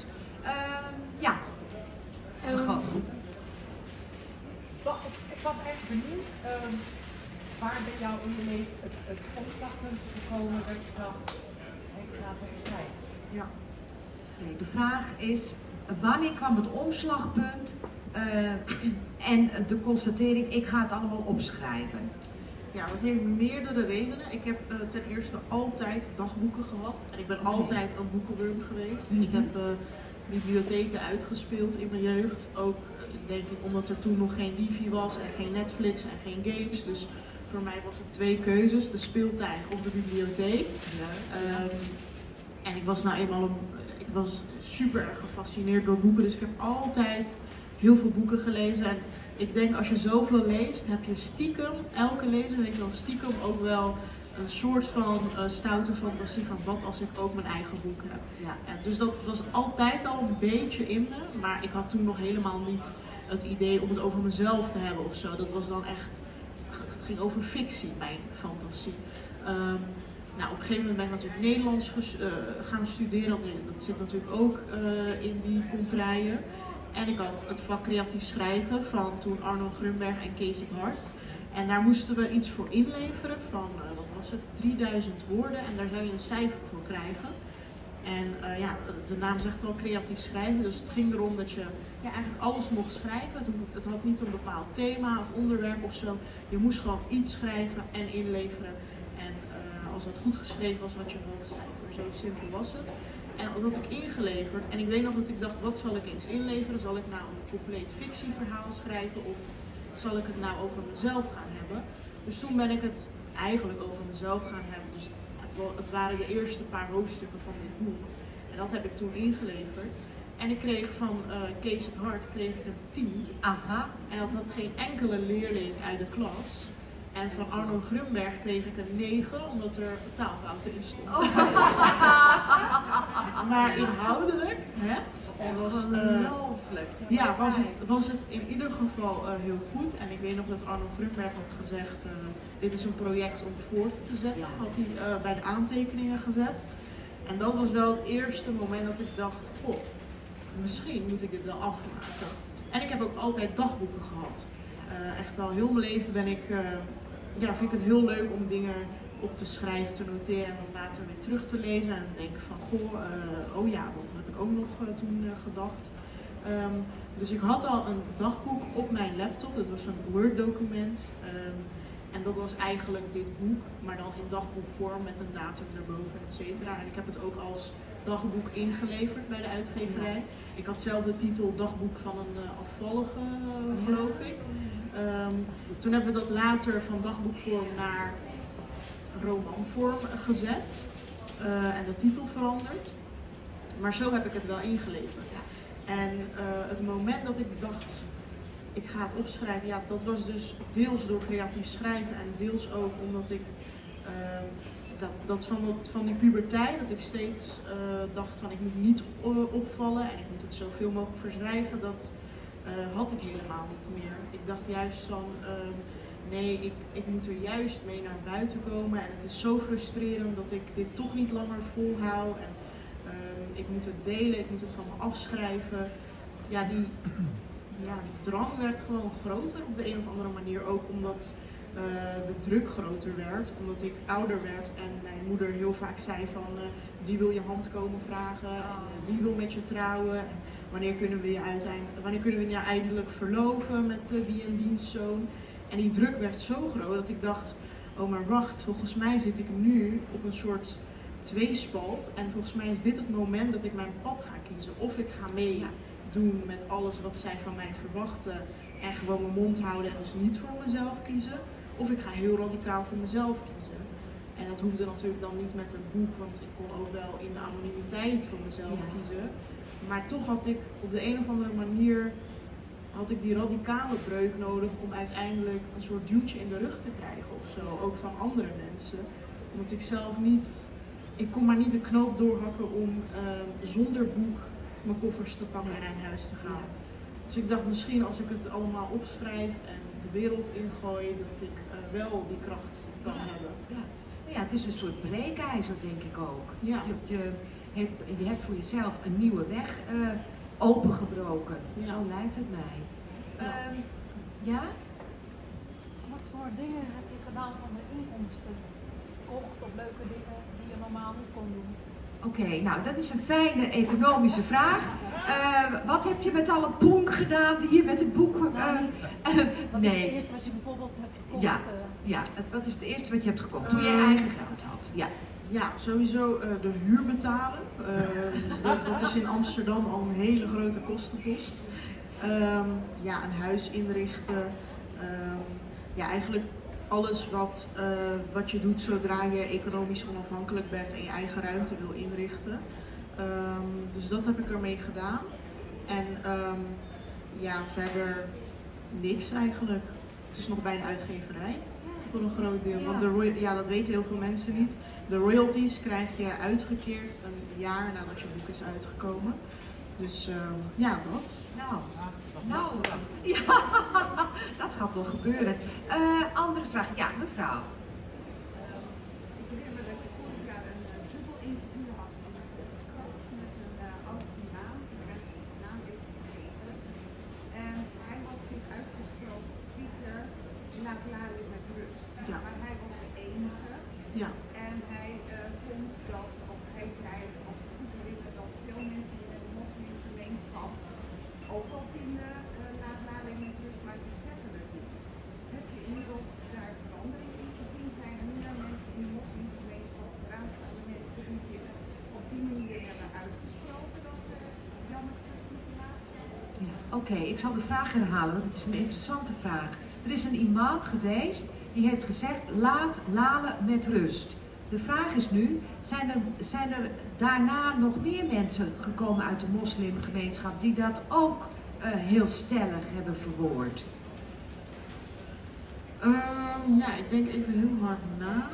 Ik was echt benieuwd, waar bij jou in je leven het omslagpunt is gekomen dat je dacht, ik ga voor strijden? Ja. Nee, de vraag is, wanneer kwam het omslagpunt en de constatering, ik ga het allemaal opschrijven? Ja, dat heeft meerdere redenen. Ik heb ten eerste altijd dagboeken gehad. En ik ben altijd een boekenworm geweest. Ik heb bibliotheken uitgespeeld in mijn jeugd. Ook denk ik omdat er toen nog geen wifi was en geen Netflix en geen games. Dus voor mij was het 2 keuzes, de speeltuin of de bibliotheek. En ik was nou eenmaal ik was super erg gefascineerd door boeken, dus ik heb altijd heel veel boeken gelezen. En ik denk als je zoveel leest, heb je stiekem, elke lezer heeft dan stiekem ook wel een soort van stoute fantasie van wat als ik ook mijn eigen boek heb. Ja. En dus dat was altijd al een beetje in me, maar ik had toen nog helemaal niet het idee om het over mezelf te hebben of zo. Dat was dan echt, het ging over fictie, mijn fantasie. Nou, op een gegeven moment ben ik natuurlijk Nederlands gaan studeren, dat zit natuurlijk ook in die contraien. En ik had het vak creatief schrijven van toen Arno Grunberg en Kees het Hart. En daar moesten we iets voor inleveren van, wat was het, 3000 woorden en daar zou je een cijfer voor krijgen. En ja, de naam zegt al creatief schrijven, dus het ging erom dat je eigenlijk alles mocht schrijven. Het had niet een bepaald thema of onderwerp of zo. Je moest gewoon iets schrijven en inleveren. En als dat goed geschreven was, had je wel een cijfer. Zo simpel was het. En dat had ik ingeleverd. En ik weet nog dat ik dacht, wat zal ik eens inleveren? Zal ik nou een compleet fictieverhaal schrijven of zal ik het nou over mezelf gaan hebben? Dus toen ben ik het eigenlijk over mezelf gaan hebben. Dus het waren de eerste paar hoofdstukken van dit boek. En dat heb ik toen ingeleverd. En ik kreeg van Kees het Hart kreeg ik een 10. Aha. En dat had geen enkele leerling uit de klas. En van Arno Grunberg kreeg ik een 9, omdat er taalfouten in stonden. Oh. Maar inhoudelijk, hè, was het in ieder geval heel goed. En ik weet nog dat Arno Grunberg had gezegd, dit is een project om voort te zetten. Had hij bij de aantekeningen gezet. En dat was wel het eerste moment dat ik dacht, goh, misschien moet ik dit wel afmaken. En ik heb ook altijd dagboeken gehad. Echt al heel mijn leven vind ik het heel leuk om dingen op te schrijven, te noteren en dan later weer terug te lezen. En dan denken van, oh ja, dat heb ik ook nog toen gedacht. Dus ik had al een dagboek op mijn laptop, dat was een Word document. En dat was eigenlijk dit boek, maar dan in dagboekvorm met een datum erboven, et cetera. En ik heb het ook als dagboek ingeleverd bij de uitgeverij. Ik had zelf de titel Dagboek van een afvallige, geloof ik. Toen hebben we dat later van dagboekvorm naar romanvorm gezet en de titel veranderd. Maar zo heb ik het wel ingeleverd. En het moment dat ik dacht, ik ga het opschrijven, ja, dat was dus deels door creatief schrijven en deels ook omdat ik van die puberteit, dat ik steeds dacht van ik moet niet opvallen en ik moet het zoveel mogelijk verzwijgen, dat had ik helemaal niet meer. Ik dacht juist van nee, ik moet er juist mee naar buiten komen en het is zo frustrerend dat ik dit toch niet langer volhoud en ik moet het delen, ik moet het van me afschrijven. Ja, die drang werd gewoon groter op de een of andere manier, ook omdat de druk groter werd, omdat ik ouder werd en mijn moeder heel vaak zei van die wil je hand komen vragen en die wil met je trouwen en wanneer kunnen we je eindelijk verloven met die en die zoon. En die druk werd zo groot dat ik dacht, oh maar wacht, volgens mij zit ik nu op een soort tweespalt en volgens mij is dit het moment dat ik mijn pad ga kiezen. Of ik ga meedoen met alles wat zij van mij verwachten en gewoon mijn mond houden en dus niet voor mezelf kiezen. Of ik ga heel radicaal voor mezelf kiezen. En dat hoefde natuurlijk dan niet met een boek, want ik kon ook wel in de anonimiteit voor mezelf kiezen. Maar toch had ik op de een of andere manier die radicale breuk nodig om uiteindelijk een soort duwtje in de rug te krijgen of zo. Ook van andere mensen. Omdat ik kon maar niet de knoop doorhakken om zonder boek mijn koffers te pakken en naar huis te gaan. Dus ik dacht misschien als ik het allemaal opschrijf en de wereld ingooi, dat ik wel die kracht kan hebben. Ja, het is een soort breekijzer, denk ik ook. Ja. Je hebt voor jezelf een nieuwe weg opengebroken. Ja. Zo lijkt het mij. Ja? Wat voor dingen heb je gedaan van de inkomsten? Kocht of leuke dingen die je normaal niet kon doen? Oké, nou dat is een fijne economische vraag. Wat heb je met alle poen gedaan die je met het boek... Wat is het eerste wat je bijvoorbeeld hebt gekocht? Wat is het eerste wat je hebt gekocht toen je eigen geld had? Ja, sowieso de huur betalen. Dus dat is in Amsterdam al een hele grote kostenpost. Een huis inrichten. Eigenlijk alles wat je doet zodra je economisch onafhankelijk bent en je eigen ruimte wil inrichten. Dus dat heb ik ermee gedaan. En ja, verder niks eigenlijk. Het is nog bij een uitgeverij voor een groot deel. Want dat weten heel veel mensen niet. De royalties krijg je uitgekeerd een jaar nadat je boek is uitgekomen. Dus ja, dat. Nou, ja, dat gaat wel gebeuren. Andere vraag, ja, mevrouw. Ik herinner me dat je vorig jaar een dubbel interview had in de Scrap met een oud-imam. Ik ben zijn naam even vergeten. En hij had zich uitgesproken op Twitter, laat Lali met rust. Ja. Maar hij was de enige. Ja. En hij vond dat, of hij zei, als ik goed herinner, dat veel mensen in de moslimgemeenschap ook wel vinden, laat Lali met rust, maar ze zeggen het niet. Heb je inmiddels daar verandering in gezien? Zijn er meer mensen in de moslimgemeenschap, vooraanstaande mensen die zich op die manier hebben uitgesproken dat ze Jan met rust moeten laten? Ja, Oké, ik zal de vraag herhalen, want het is een interessante vraag. Er is een imam geweest die heeft gezegd, laat Lale met rust. De vraag is nu, zijn er daarna nog meer mensen gekomen uit de moslimgemeenschap die dat ook heel stellig hebben verwoord? Ja, ik denk even heel hard na.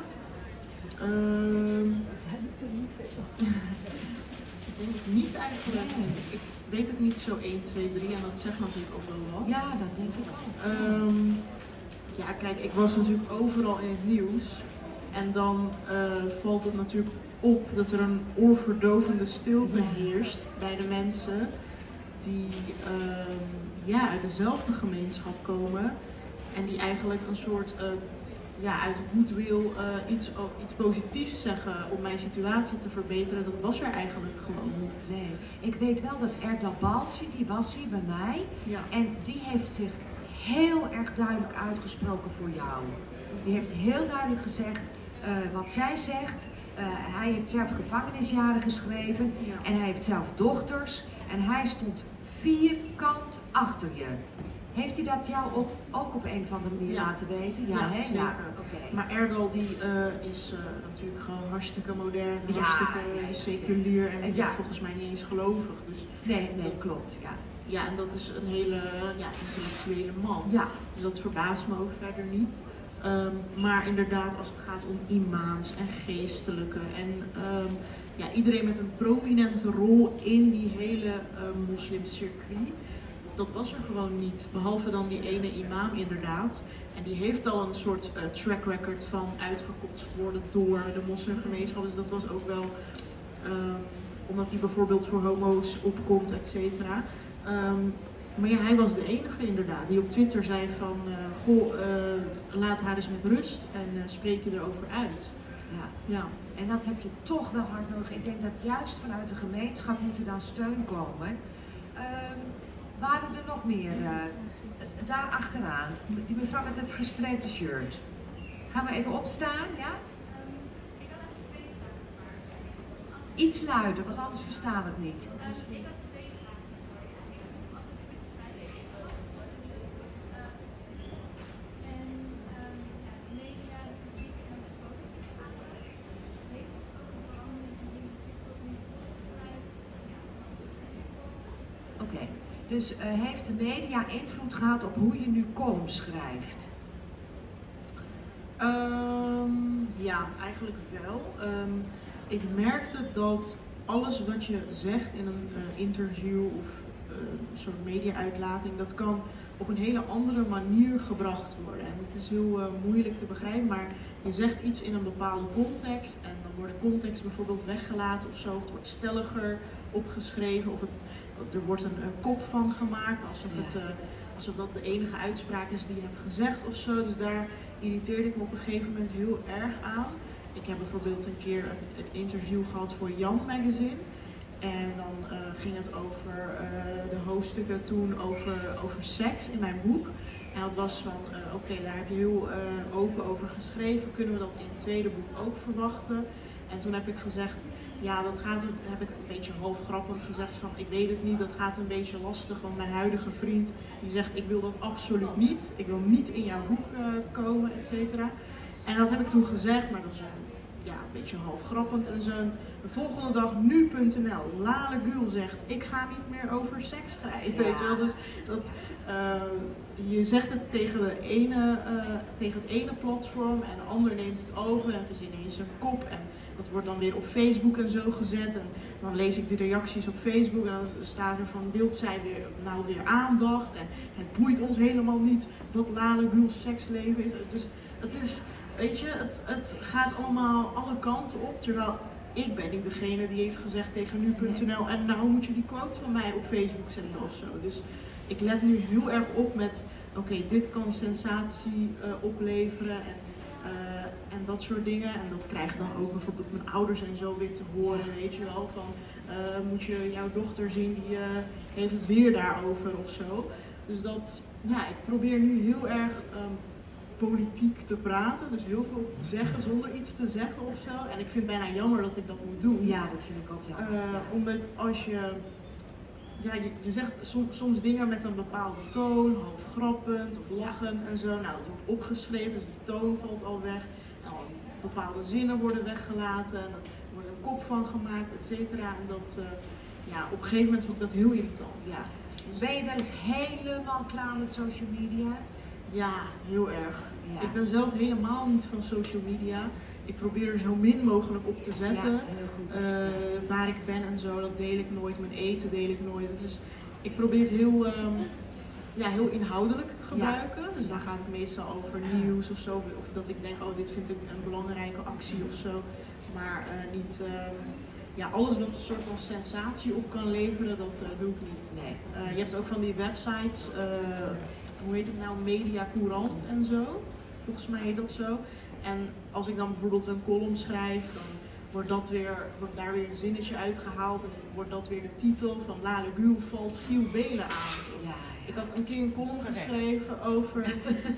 Dat zijn het er niet veel. Ik denk het niet eigenlijk. Ik weet het niet zo 1, 2, 3 en dat zegt natuurlijk ook wel wat. Ja, dat denk ik ook. Ja, kijk, ik was natuurlijk overal in het nieuws. En dan valt het natuurlijk op dat er een oorverdovende stilte heerst bij de mensen die uit dezelfde gemeenschap komen. En die eigenlijk een soort uit goodwill iets positiefs zeggen om mijn situatie te verbeteren. Dat was er eigenlijk gewoon niet. Nee, ik weet wel dat Erdal Balsi, die was hier bij mij. Ja. En die heeft zich heel erg duidelijk uitgesproken voor jou. Die heeft heel duidelijk gezegd wat zij zegt. Hij heeft zelf gevangenisjaren geschreven. Ja. En hij heeft zelf dochters. En hij stond vierkant achter je. Heeft hij dat jou ook op een of andere manier laten weten? Ja, hè? zeker. Ja, oké. Maar Erdal die is natuurlijk gewoon hartstikke modern, Ja, hartstikke ja. seculier en Ja. volgens mij niet eens gelovig. Dus Nee, klopt. Ja. ja, en dat is een hele intellectuele man. Ja. Dus dat verbaast me ook verder niet. Maar inderdaad, als het gaat om imams en geestelijken en iedereen met een prominente rol in die hele moslimcircuit, dat was er gewoon niet. Behalve dan die ene imam inderdaad. En die heeft al een soort track record van uitgekotst worden door de moslimgemeenschap. Dus dat was ook wel omdat hij bijvoorbeeld voor homo's opkomt, et cetera. Maar ja, hij was de enige inderdaad die op Twitter zei van laat haar eens met rust en spreek je erover uit. Ja. En dat heb je toch wel hard nodig. Ik denk dat juist vanuit de gemeenschap moet er dan steun komen. Waren er nog meer? Daar achteraan, die mevrouw met het gestreepte shirt. Gaan we even opstaan, ja? Iets luider, want anders verstaan we het niet. Oké, dus heeft de media invloed gehad op hoe je nu columns schrijft? Ja, eigenlijk wel. Ik merkte dat alles wat je zegt in een interview of een soort media-uitlating, dat kan op een hele andere manier gebracht worden. En het is heel moeilijk te begrijpen, maar je zegt iets in een bepaalde context en dan wordt de context bijvoorbeeld weggelaten of zo, of het wordt stelliger opgeschreven of er wordt een kop van gemaakt alsof dat de enige uitspraak is die je hebt gezegd of zo. Dus daar irriteerde ik me op een gegeven moment heel erg aan. Ik heb bijvoorbeeld een keer een interview gehad voor Jan Magazine. En dan ging het over de hoofdstukken toen over seks in mijn boek. En dat was van, oké, daar heb je heel open over geschreven. Kunnen we dat in het tweede boek ook verwachten? En toen heb ik gezegd, ja, heb ik een beetje half grappend gezegd van, ik weet het niet, dat gaat een beetje lastig, want mijn huidige vriend die zegt, ik wil dat absoluut niet. Ik wil niet in jouw hoek komen, et cetera. En dat heb ik toen gezegd, maar dat is een beetje half grappend en zo. De volgende dag nu.nl. Lale Gül zegt, ik ga niet meer over seks schrijven. Weet je wel? Dus je zegt het tegen het ene platform en de ander neemt het over en het is ineens een kop. En dat wordt dan weer op Facebook en zo gezet. En dan lees ik de reacties op Facebook en dan staat er van, wilt zij weer aandacht? En het boeit ons helemaal niet wat Lale Gül's seksleven is. Dus het is, weet je, het gaat allemaal alle kanten op. Terwijl ik ben niet degene die heeft gezegd tegen nu.nl en nou moet je die quote van mij op Facebook zetten of zo. Dus ik let nu heel erg op met, oké, dit kan sensatie opleveren en dat soort dingen. En dat krijgen dan ook bijvoorbeeld mijn ouders en zo weer te horen, weet je wel. Van, moet je jouw dochter zien, die heeft het weer daarover of zo. Dus dat, ik probeer nu heel erg politiek te praten, dus heel veel te zeggen zonder iets te zeggen of zo. En ik vind het bijna jammer dat ik dat moet doen. Ja, dat vind ik ook jammer. Omdat als je zegt soms dingen met een bepaalde toon, half grappend of lachend en zo. Nou, dat wordt opgeschreven, dus die toon valt al weg. Nou, bepaalde zinnen worden weggelaten, en er wordt een kop van gemaakt, et cetera. En dat, op een gegeven moment vond ik dat heel irritant. Ja. Dus ben je wel eens helemaal klaar met social media? Ja, heel erg. Ja. Ik ben zelf helemaal niet van social media. Ik probeer er zo min mogelijk op te zetten. Ja, heel goed. Waar ik ben en zo, dat deel ik nooit. Mijn eten deel ik nooit. Dus ik probeer het heel inhoudelijk te gebruiken. Dus dan gaat het meestal over nieuws of zo. Of dat ik denk, oh, dit vind ik een belangrijke actie of zo. Maar niet... alles wat een soort van sensatie op kan leveren, dat doe ik niet. Nee. Je hebt ook van die websites... hoe heet het nou, Media Courant en zo. Volgens mij heet dat zo. En als ik dan bijvoorbeeld een column schrijf, dan wordt daar weer een zinnetje uitgehaald en wordt dat weer de titel van Lale Gül valt Giel Belen aan. Ja. Ik had een keer een column geschreven over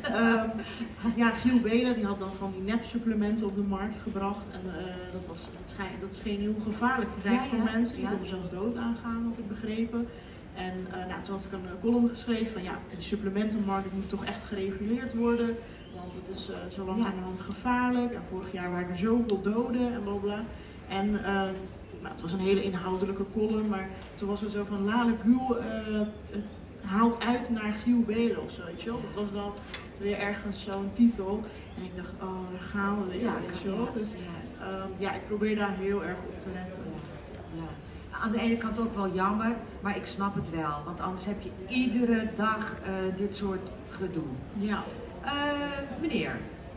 Giel Belen, die had dan van die nepsupplementen op de markt gebracht. En dat scheen heel gevaarlijk te zijn voor mensen. Die konden zelfs dood aangaan, had ik begrepen. En toen had ik een column geschreven van de supplementenmarkt moet toch echt gereguleerd worden. Want het is zo langzamerhand gevaarlijk. En vorig jaar waren er zoveel doden en blablabla. En het was een hele inhoudelijke column. Maar toen was het zo van Lale Gül haalt uit naar Giel Belen of zo. Weet je wel? Dat was dan weer ergens zo'n titel. En ik dacht, oh, daar gaan we weer. Weet je wel? Dus ik probeer daar heel erg op te letten. Ja. Aan de ene kant ook wel jammer, maar ik snap het wel. Want anders heb je iedere dag dit soort gedoe. Ja. Meneer.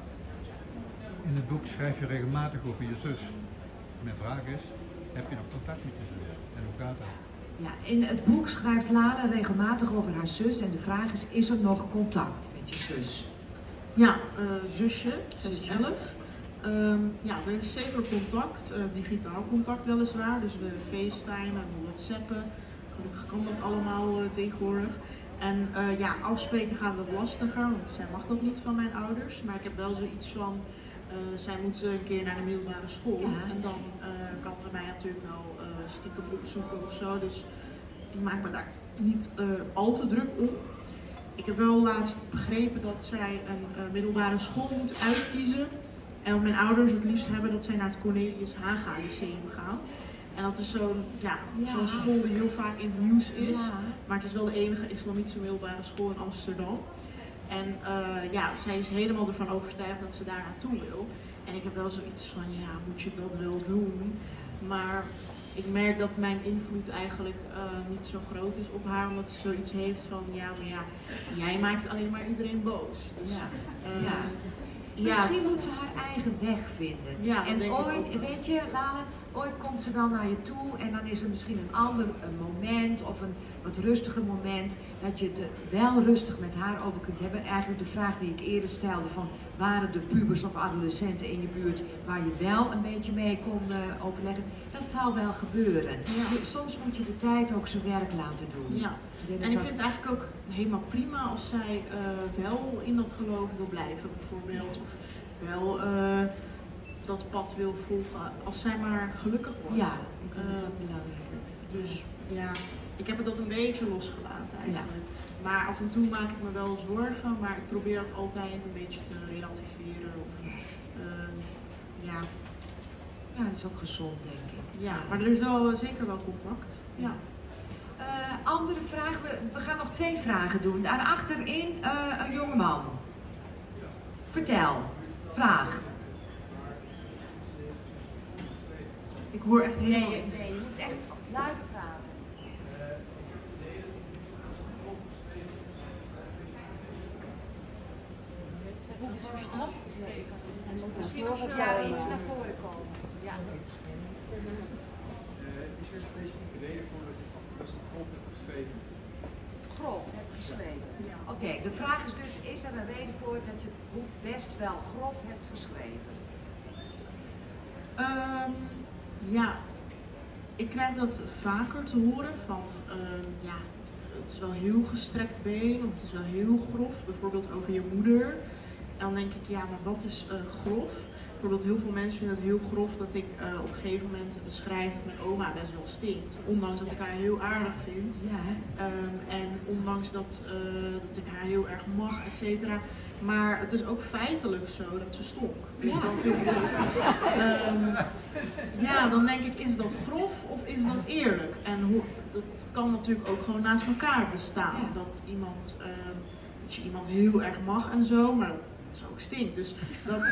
In het boek schrijf je regelmatig over je zus. Mijn vraag is, heb je nog contact met je zus? En hoe gaat dat? Ja, in het boek schrijft Lale regelmatig over haar zus. En de vraag is er nog contact met je zus? Ja, zusje, ze is 11. Er is zeker contact, digitaal contact weliswaar. Dus we facetimen en whatsappen. Gelukkig kan dat allemaal tegenwoordig. En afspreken gaat wat lastiger, want zij mag dat niet van mijn ouders. Maar ik heb wel zoiets van, zij moet een keer naar de middelbare school. Ja. En dan kan ze mij natuurlijk wel stiekem opzoeken of zo. Dus ik maak me daar niet al te druk om. Ik heb wel laatst begrepen dat zij een middelbare school moet uitkiezen. En dat mijn ouders het liefst hebben dat zij naar het Cornelius Haga Lyceum gaan. En dat is zo'n school die heel vaak in het nieuws is. Ja. Maar het is wel de enige islamitische middelbare school in Amsterdam. En zij is helemaal ervan overtuigd dat ze daar naartoe wil. En ik heb wel zoiets van, moet je dat wel doen? Maar ik merk dat mijn invloed eigenlijk niet zo groot is op haar. Omdat ze zoiets heeft van, jij maakt alleen maar iedereen boos. Dus, Misschien moet ze haar eigen weg vinden. Ja, en ooit, weet je, Lale, ooit komt ze wel naar je toe en dan is er misschien een ander moment of een wat rustiger moment dat je het wel rustig met haar over kunt hebben. Eigenlijk de vraag die ik eerder stelde van, waren er pubers of adolescenten in je buurt waar je wel een beetje mee kon overleggen? Dat zal wel gebeuren. Ja. Soms moet je de tijd ook zijn werk laten doen. Ja. En ik vind het eigenlijk ook helemaal prima als zij wel in dat geloof wil blijven bijvoorbeeld. Of wel dat pad wil volgen als zij maar gelukkig wordt. Ja, ik denk dat dat belangrijk is. Dus ja, ik heb het dat een beetje losgelaten eigenlijk. Maar af en toe maak ik me wel zorgen, maar ik probeer dat altijd een beetje te relativeren. Of, ja. Ja, dat is ook gezond, denk ik. Ja, maar er is wel zeker wel contact. Ja. Andere vraag, we gaan nog 2 vragen doen. Daarachterin een jongeman. Vertel, vraag. Ik hoor echt helemaal Nee, niks. je moet echt luider praten. Hoeveel straf gekregen? Misschien als je Ja, iets naar voren komen. Ja. Is er een specifieke reden voor dat je van best wel grof hebt geschreven? Grof heb geschreven. Oké, de vraag is dus, is er een reden voor dat je het boek best wel grof hebt geschreven? Ja, ik krijg dat vaker te horen van, ja, het is wel heel gestrekt been, of het is wel heel grof, bijvoorbeeld over je moeder. En dan denk ik, ja, maar wat is grof? Bijvoorbeeld heel veel mensen vinden het heel grof dat ik op een gegeven moment beschrijf dat mijn oma best wel stinkt. Ondanks dat ik haar heel aardig vind. Ja, hè? En ondanks dat ik haar heel erg mag, et cetera. Maar het is ook feitelijk zo dat ze stonk. Dus Ja. dan vind ik dat... ja, dan denk ik, is dat grof of is dat eerlijk? En dat kan natuurlijk ook gewoon naast elkaar bestaan. Ja. Dat je iemand heel erg mag en zo, maar dat ze ook stinkt. Dus dat...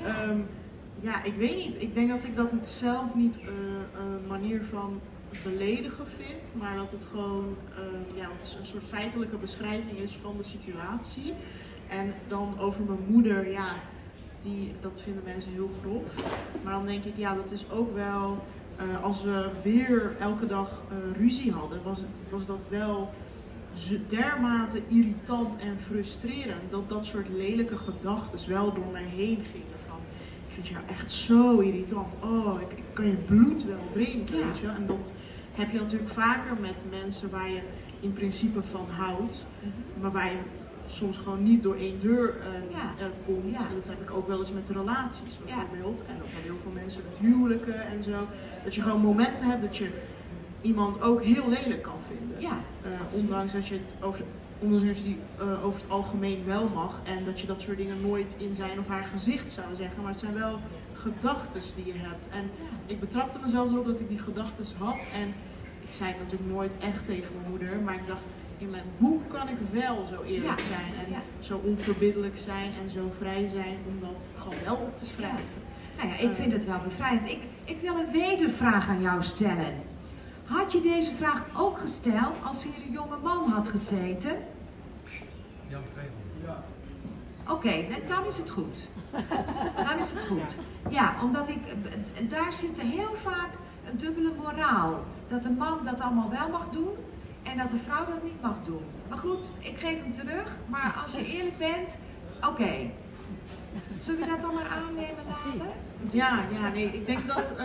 ja, ik weet niet. Ik denk dat ik dat zelf niet een manier van beledigen vind, maar dat het gewoon ja, dat het een soort feitelijke beschrijving is van de situatie. En dan over mijn moeder, ja, dat vinden mensen heel grof. Maar dan denk ik, ja, dat is ook wel, als we weer elke dag ruzie hadden, was dat wel dermate irritant en frustrerend dat dat soort lelijke gedachten wel door mij heen gingen. Van, ik vind jou echt zo irritant. Oh, ik kan je bloed wel drinken, Ja. weet je wel. En dat heb je natuurlijk vaker met mensen waar je in principe van houdt, maar waar je soms gewoon niet door één deur komt. Ja. En dat heb ik ook wel eens met relaties bijvoorbeeld. En dat hebben heel veel mensen met huwelijken en zo. Dat je gewoon momenten hebt dat je iemand ook heel lelijk kan vinden. Ja. Ondanks dat je die over het algemeen wel mag. En dat je dat soort dingen nooit in zijn of haar gezicht zou zeggen. Maar het zijn wel gedachten die je hebt. En ik betrapte mezelf erop dat ik die gedachten had. En ik zei het natuurlijk nooit echt tegen mijn moeder. Maar ik dacht, in mijn boek kan ik wel zo eerlijk zijn. En zo onverbiddelijk zijn en zo vrij zijn om dat gewoon wel op te schrijven. Nou ja, ik vind het wel bevrijdend. Ik wil een wedervraag aan jou stellen. Had je deze vraag ook gesteld als hier een jonge man had gezeten? Jan Vreeman. Oké, dan is het goed. Dan is het goed. Ja, omdat daar zit er heel vaak een dubbele moraal. Dat de man dat allemaal wel mag doen en dat de vrouw dat niet mag doen. Maar goed, ik geef hem terug. Maar als je eerlijk bent, oké. Zullen we dat dan maar aannemen, Lale? Ja, nee, ik denk dat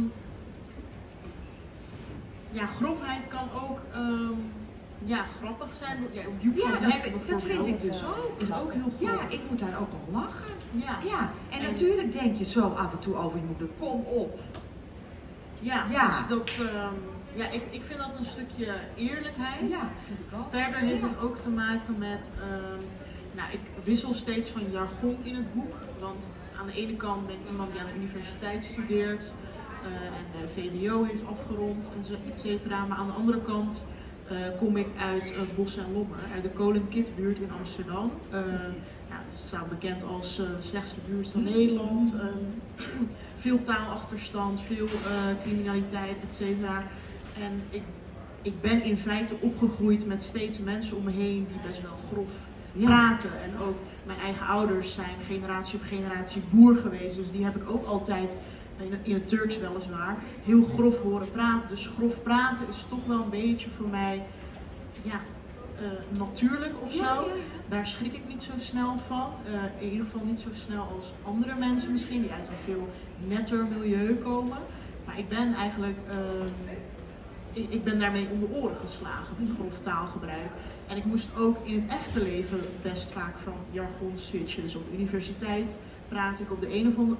grofheid kan ook grappig zijn. Ja, Joep van het Hek bijvoorbeeld. Dat vind ik dus ook. Is ook heel grof. Ja, ik moet daar ook om lachen. Ja. En natuurlijk denk je zo af en toe over je moeder, kom op. Ja. Dus dat, ik vind dat een stukje eerlijkheid. Ja, vind ik ook. Verder heeft het ook te maken met, ik wissel steeds van jargon in het boek. Want aan de ene kant ben ik iemand die aan de universiteit studeert en VDO heeft afgerond, et cetera. Maar aan de andere kant kom ik uit Bos en Lommer, uit de Kolenkitbuurt in Amsterdam. Het staat bekend als slechtste buurt van Nederland. Veel taalachterstand, veel criminaliteit, et cetera. En ik ben in feite opgegroeid met steeds mensen om me heen die best wel grof praten. En ook mijn eigen ouders zijn generatie op generatie boer geweest. Dus die heb ik ook altijd, in het Turks weliswaar, heel grof horen praten. Dus grof praten is toch wel een beetje voor mij natuurlijk of zo. Ja. Daar schrik ik niet zo snel van. In ieder geval niet zo snel als andere mensen misschien, die uit een veel netter milieu komen. Maar ik ben eigenlijk, ik ben daarmee om de oren geslagen met grof taalgebruik. En ik moest ook in het echte leven best vaak van jargon switchen. Dus op de universiteit praat ik op de een of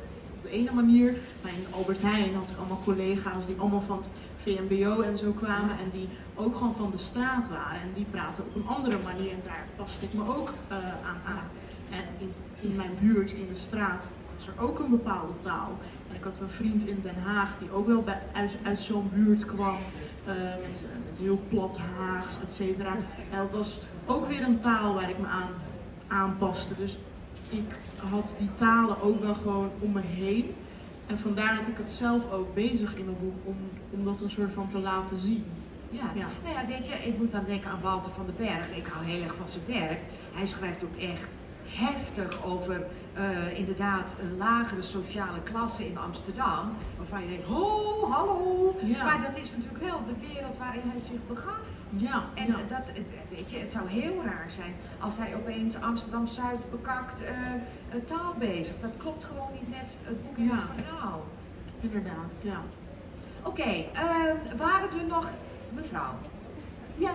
de ene manier. Maar in Albert Heijn had ik allemaal collega's die allemaal van het VMBO en zo kwamen. En die ook gewoon van de straat waren. En die praten op een andere manier. En daar paste ik me ook aan. En in mijn buurt, in de straat, was er ook een bepaalde taal. En ik had een vriend in Den Haag die ook wel uit zo'n buurt kwam. Met heel plat Haags, et cetera. En dat was ook weer een taal waar ik me aan aanpaste. Dus ik had die talen ook wel gewoon om me heen. En vandaar dat ik het zelf ook bezig in mijn boek, om dat een soort van te laten zien. Ja. Nou ja, weet je, ik moet dan denken aan Walter van den Berg. Ik hou heel erg van zijn werk. Hij schrijft ook echt heftig over inderdaad een lagere sociale klasse in Amsterdam. Waarvan je denkt, ho, hallo. Ja. Maar dat is natuurlijk wel de wereld waarin hij zich begaf. Ja. En dat, weet je, het zou heel raar zijn als hij opeens Amsterdam-Zuid bekakt taal bezig. Dat klopt gewoon niet met het boek en het verhaal. Inderdaad, ja. Oké, waren er nog... Mevrouw? Ja?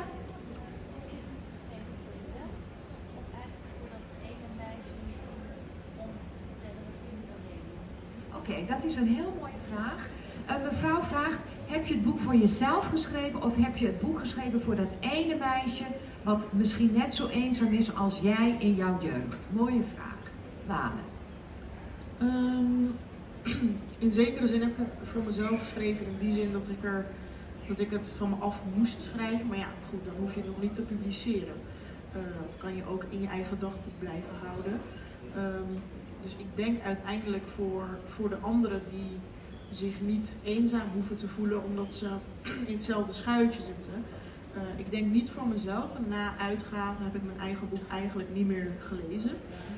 Oké, dat is een heel mooie vraag. Mevrouw vraagt, heb je het boek voor jezelf geschreven of heb je het boek geschreven voor dat ene meisje wat misschien net zo eenzaam is als jij in jouw jeugd? Mooie vraag. Lale. In zekere zin heb ik het voor mezelf geschreven in die zin dat ik het van me af moest schrijven. Maar ja, goed, dan hoef je het nog niet te publiceren. Dat kan je ook in je eigen dagboek blijven houden. Dus ik denk uiteindelijk voor de anderen die zich niet eenzaam hoeven te voelen omdat ze in hetzelfde schuitje zitten. Ik denk niet voor mezelf. En na uitgave heb ik mijn eigen boek eigenlijk niet meer gelezen.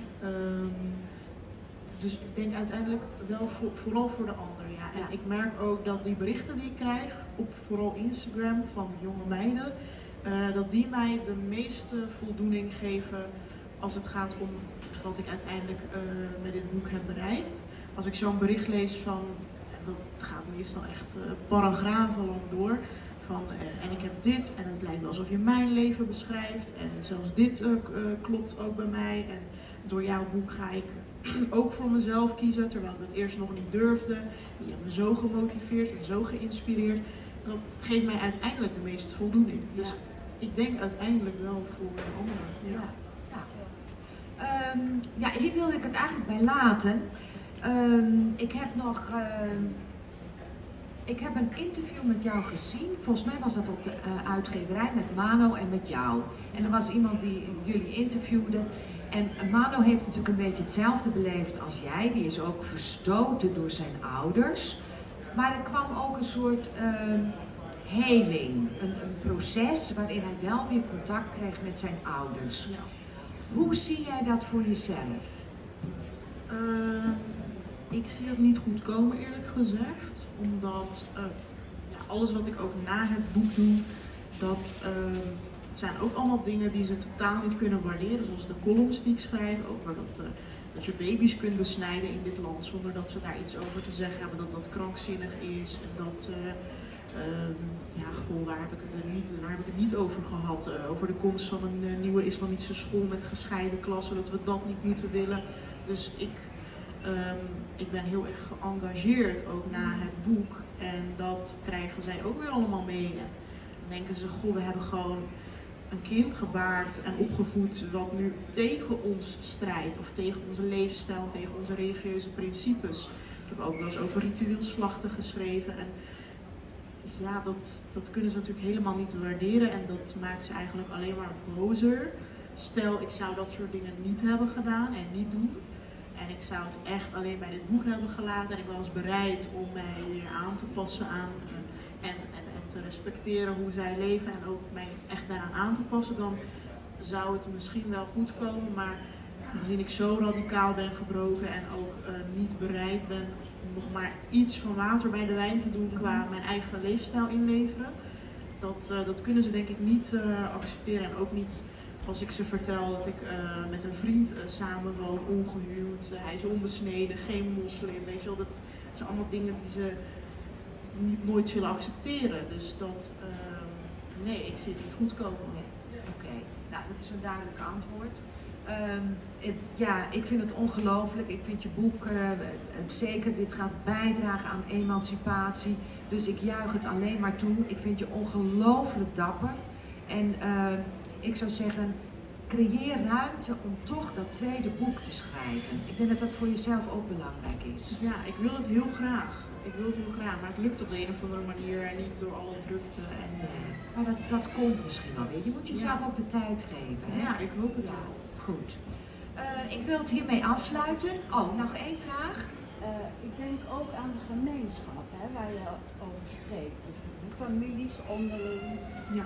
Dus ik denk uiteindelijk wel vooral voor de ander. Ja. En ik merk ook dat die berichten die ik krijg, op vooral Instagram van jonge meiden, dat die mij de meeste voldoening geven als het gaat om wat ik uiteindelijk met dit boek heb bereikt. Als ik zo'n bericht lees van, dat gaat meestal echt paragrafen lang door, van en ik heb dit en het lijkt wel alsof je mijn leven beschrijft en zelfs dit klopt ook bij mij en door jouw boek ga ik ook voor mezelf kiezen, terwijl ik dat eerst nog niet durfde. Je hebt me zo gemotiveerd en zo geïnspireerd. Dat geeft mij uiteindelijk de meeste voldoening. Dus ik denk uiteindelijk wel voor de anderen. Ja, hier wilde ik het eigenlijk bij laten. Ik heb een interview met jou gezien. Volgens mij was dat op de uitgeverij met Mano en met jou. En er was iemand die jullie interviewde. En Mano heeft natuurlijk een beetje hetzelfde beleefd als jij. Die is ook verstoten door zijn ouders. Maar er kwam ook een soort heling. Een proces waarin hij wel weer contact kreeg met zijn ouders. Ja. Hoe zie jij dat voor jezelf? Ik zie het niet goed komen, eerlijk gezegd. Omdat alles wat ik ook na het boek doe, dat zijn ook allemaal dingen die ze totaal niet kunnen waarderen. Zoals de columns die ik schrijf over dat je baby's kunt besnijden in dit land zonder dat ze daar iets over te zeggen hebben. Dat dat krankzinnig is en dat... waar heb ik het niet over gehad. Over de komst van een nieuwe islamitische school met gescheiden klassen, dat we dat niet moeten willen. Dus ik ben heel erg geëngageerd ook na het boek. En dat krijgen zij ook weer allemaal mee. En dan denken ze, goh, we hebben gewoon een kind gebaard en opgevoed wat nu tegen ons strijdt. Of tegen onze levensstijl, tegen onze religieuze principes. Ik heb ook wel eens over ritueel slachten geschreven. En ja, dat kunnen ze natuurlijk helemaal niet waarderen en dat maakt ze eigenlijk alleen maar bozer. Stel, ik zou dat soort dingen niet hebben gedaan en niet doen. En ik zou het echt alleen bij dit boek hebben gelaten. En ik was bereid om mij aan te passen aan en te respecteren hoe zij leven. En ook mij echt daaraan aan te passen. Dan zou het misschien wel goed komen. Maar aangezien ik zo radicaal ben gebroken en ook niet bereid ben om nog maar iets van water bij de wijn te doen qua mijn eigen levensstijl inleveren. Dat kunnen ze denk ik niet accepteren. En ook niet als ik ze vertel dat ik met een vriend samenwoon, ongehuwd. Hij is onbesneden, geen moslim. Weet je wel, dat zijn allemaal dingen die ze nooit zullen accepteren. Dus nee, ik zie het niet goed komen. Oké, nou dat is een duidelijk antwoord. Ja, ik vind het ongelooflijk. Ik vind je boek, zeker dit gaat bijdragen aan emancipatie. Dus ik juich het alleen maar toe. Ik vind je ongelooflijk dapper. En ik zou zeggen, creëer ruimte om toch dat tweede boek te schrijven. Ik denk dat dat voor jezelf ook belangrijk is. Ja, ik wil het heel graag. Ik wil het heel graag, maar het lukt op de een of andere manier en niet door alle drukte. Maar dat komt misschien wel weer. Je moet jezelf ook de tijd geven. Hè? Ja, ik hoop het wel. Goed. Ik wil het hiermee afsluiten. Oh, nog één vraag. Ik denk ook aan de gemeenschap, hè, waar je over spreekt. De families onderling. Ja.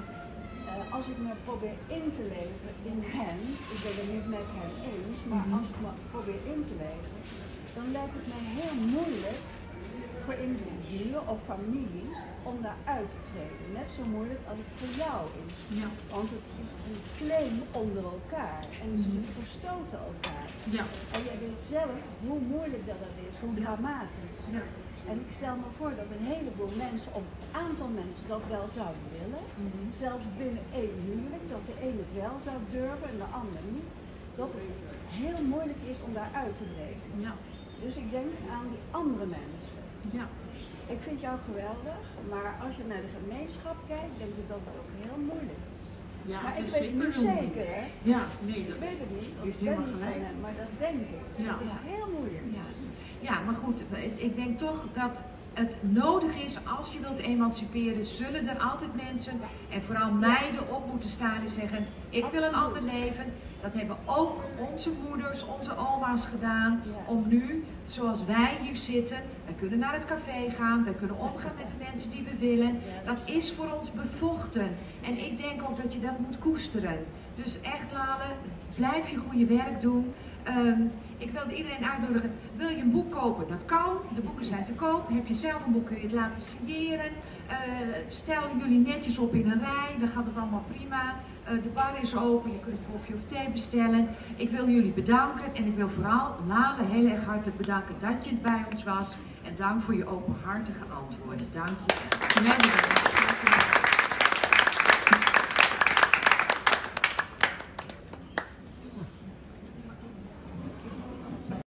Als ik me probeer in te leven in hen, ik ben het niet met hen eens, maar als ik me probeer in te leven, dan lijkt het mij heel moeilijk voor individuen of families om daaruit te treden. Net zo moeilijk als het voor jou is. Ja. Want het is een claim onder elkaar en ze verstoten elkaar. Ja. En jij weet zelf hoe moeilijk dat is, hoe dramatisch. Ja. En ik stel me voor dat een heleboel mensen, of een aantal mensen dat wel zouden willen, zelfs binnen één huwelijk, dat de een het wel zou durven en de ander niet, dat het heel moeilijk is om daaruit te breken. Ja. Dus ik denk aan die andere mensen. Ja. Ik vind jou geweldig, maar als je naar de gemeenschap kijkt, denk ik dat het ook heel moeilijk is. Ja, Maar het ik is weet het zeker niet heel zeker, hè? Ja, nee, Ik weet het niet, want heeft ik ben helemaal niet gelijk. van hem, maar dat denk ik. Ja. Het is heel moeilijk. Ja, maar goed, ik denk toch dat het nodig is, als je wilt emanciperen, zullen er altijd mensen, en vooral meiden, op moeten staan en zeggen, ik wil een ander leven. Dat hebben ook onze moeders, onze oma's gedaan, om nu, zoals wij hier zitten, wij kunnen naar het café gaan, wij kunnen omgaan met de mensen die we willen. Dat is voor ons bevochten. En ik denk ook dat je dat moet koesteren. Dus echt, Lale, blijf je goede werk doen. Ik wilde iedereen uitnodigen, wil je een boek kopen? Dat kan, de boeken zijn te koop. Heb je zelf een boek, kun je het laten signeren. Stel jullie netjes op in een rij, dan gaat het allemaal prima. De bar is open, je kunt koffie of thee bestellen. Ik wil jullie bedanken en ik wil vooral Lale heel erg hartelijk bedanken dat je bij ons was. En dank voor je openhartige antwoorden. Dank je.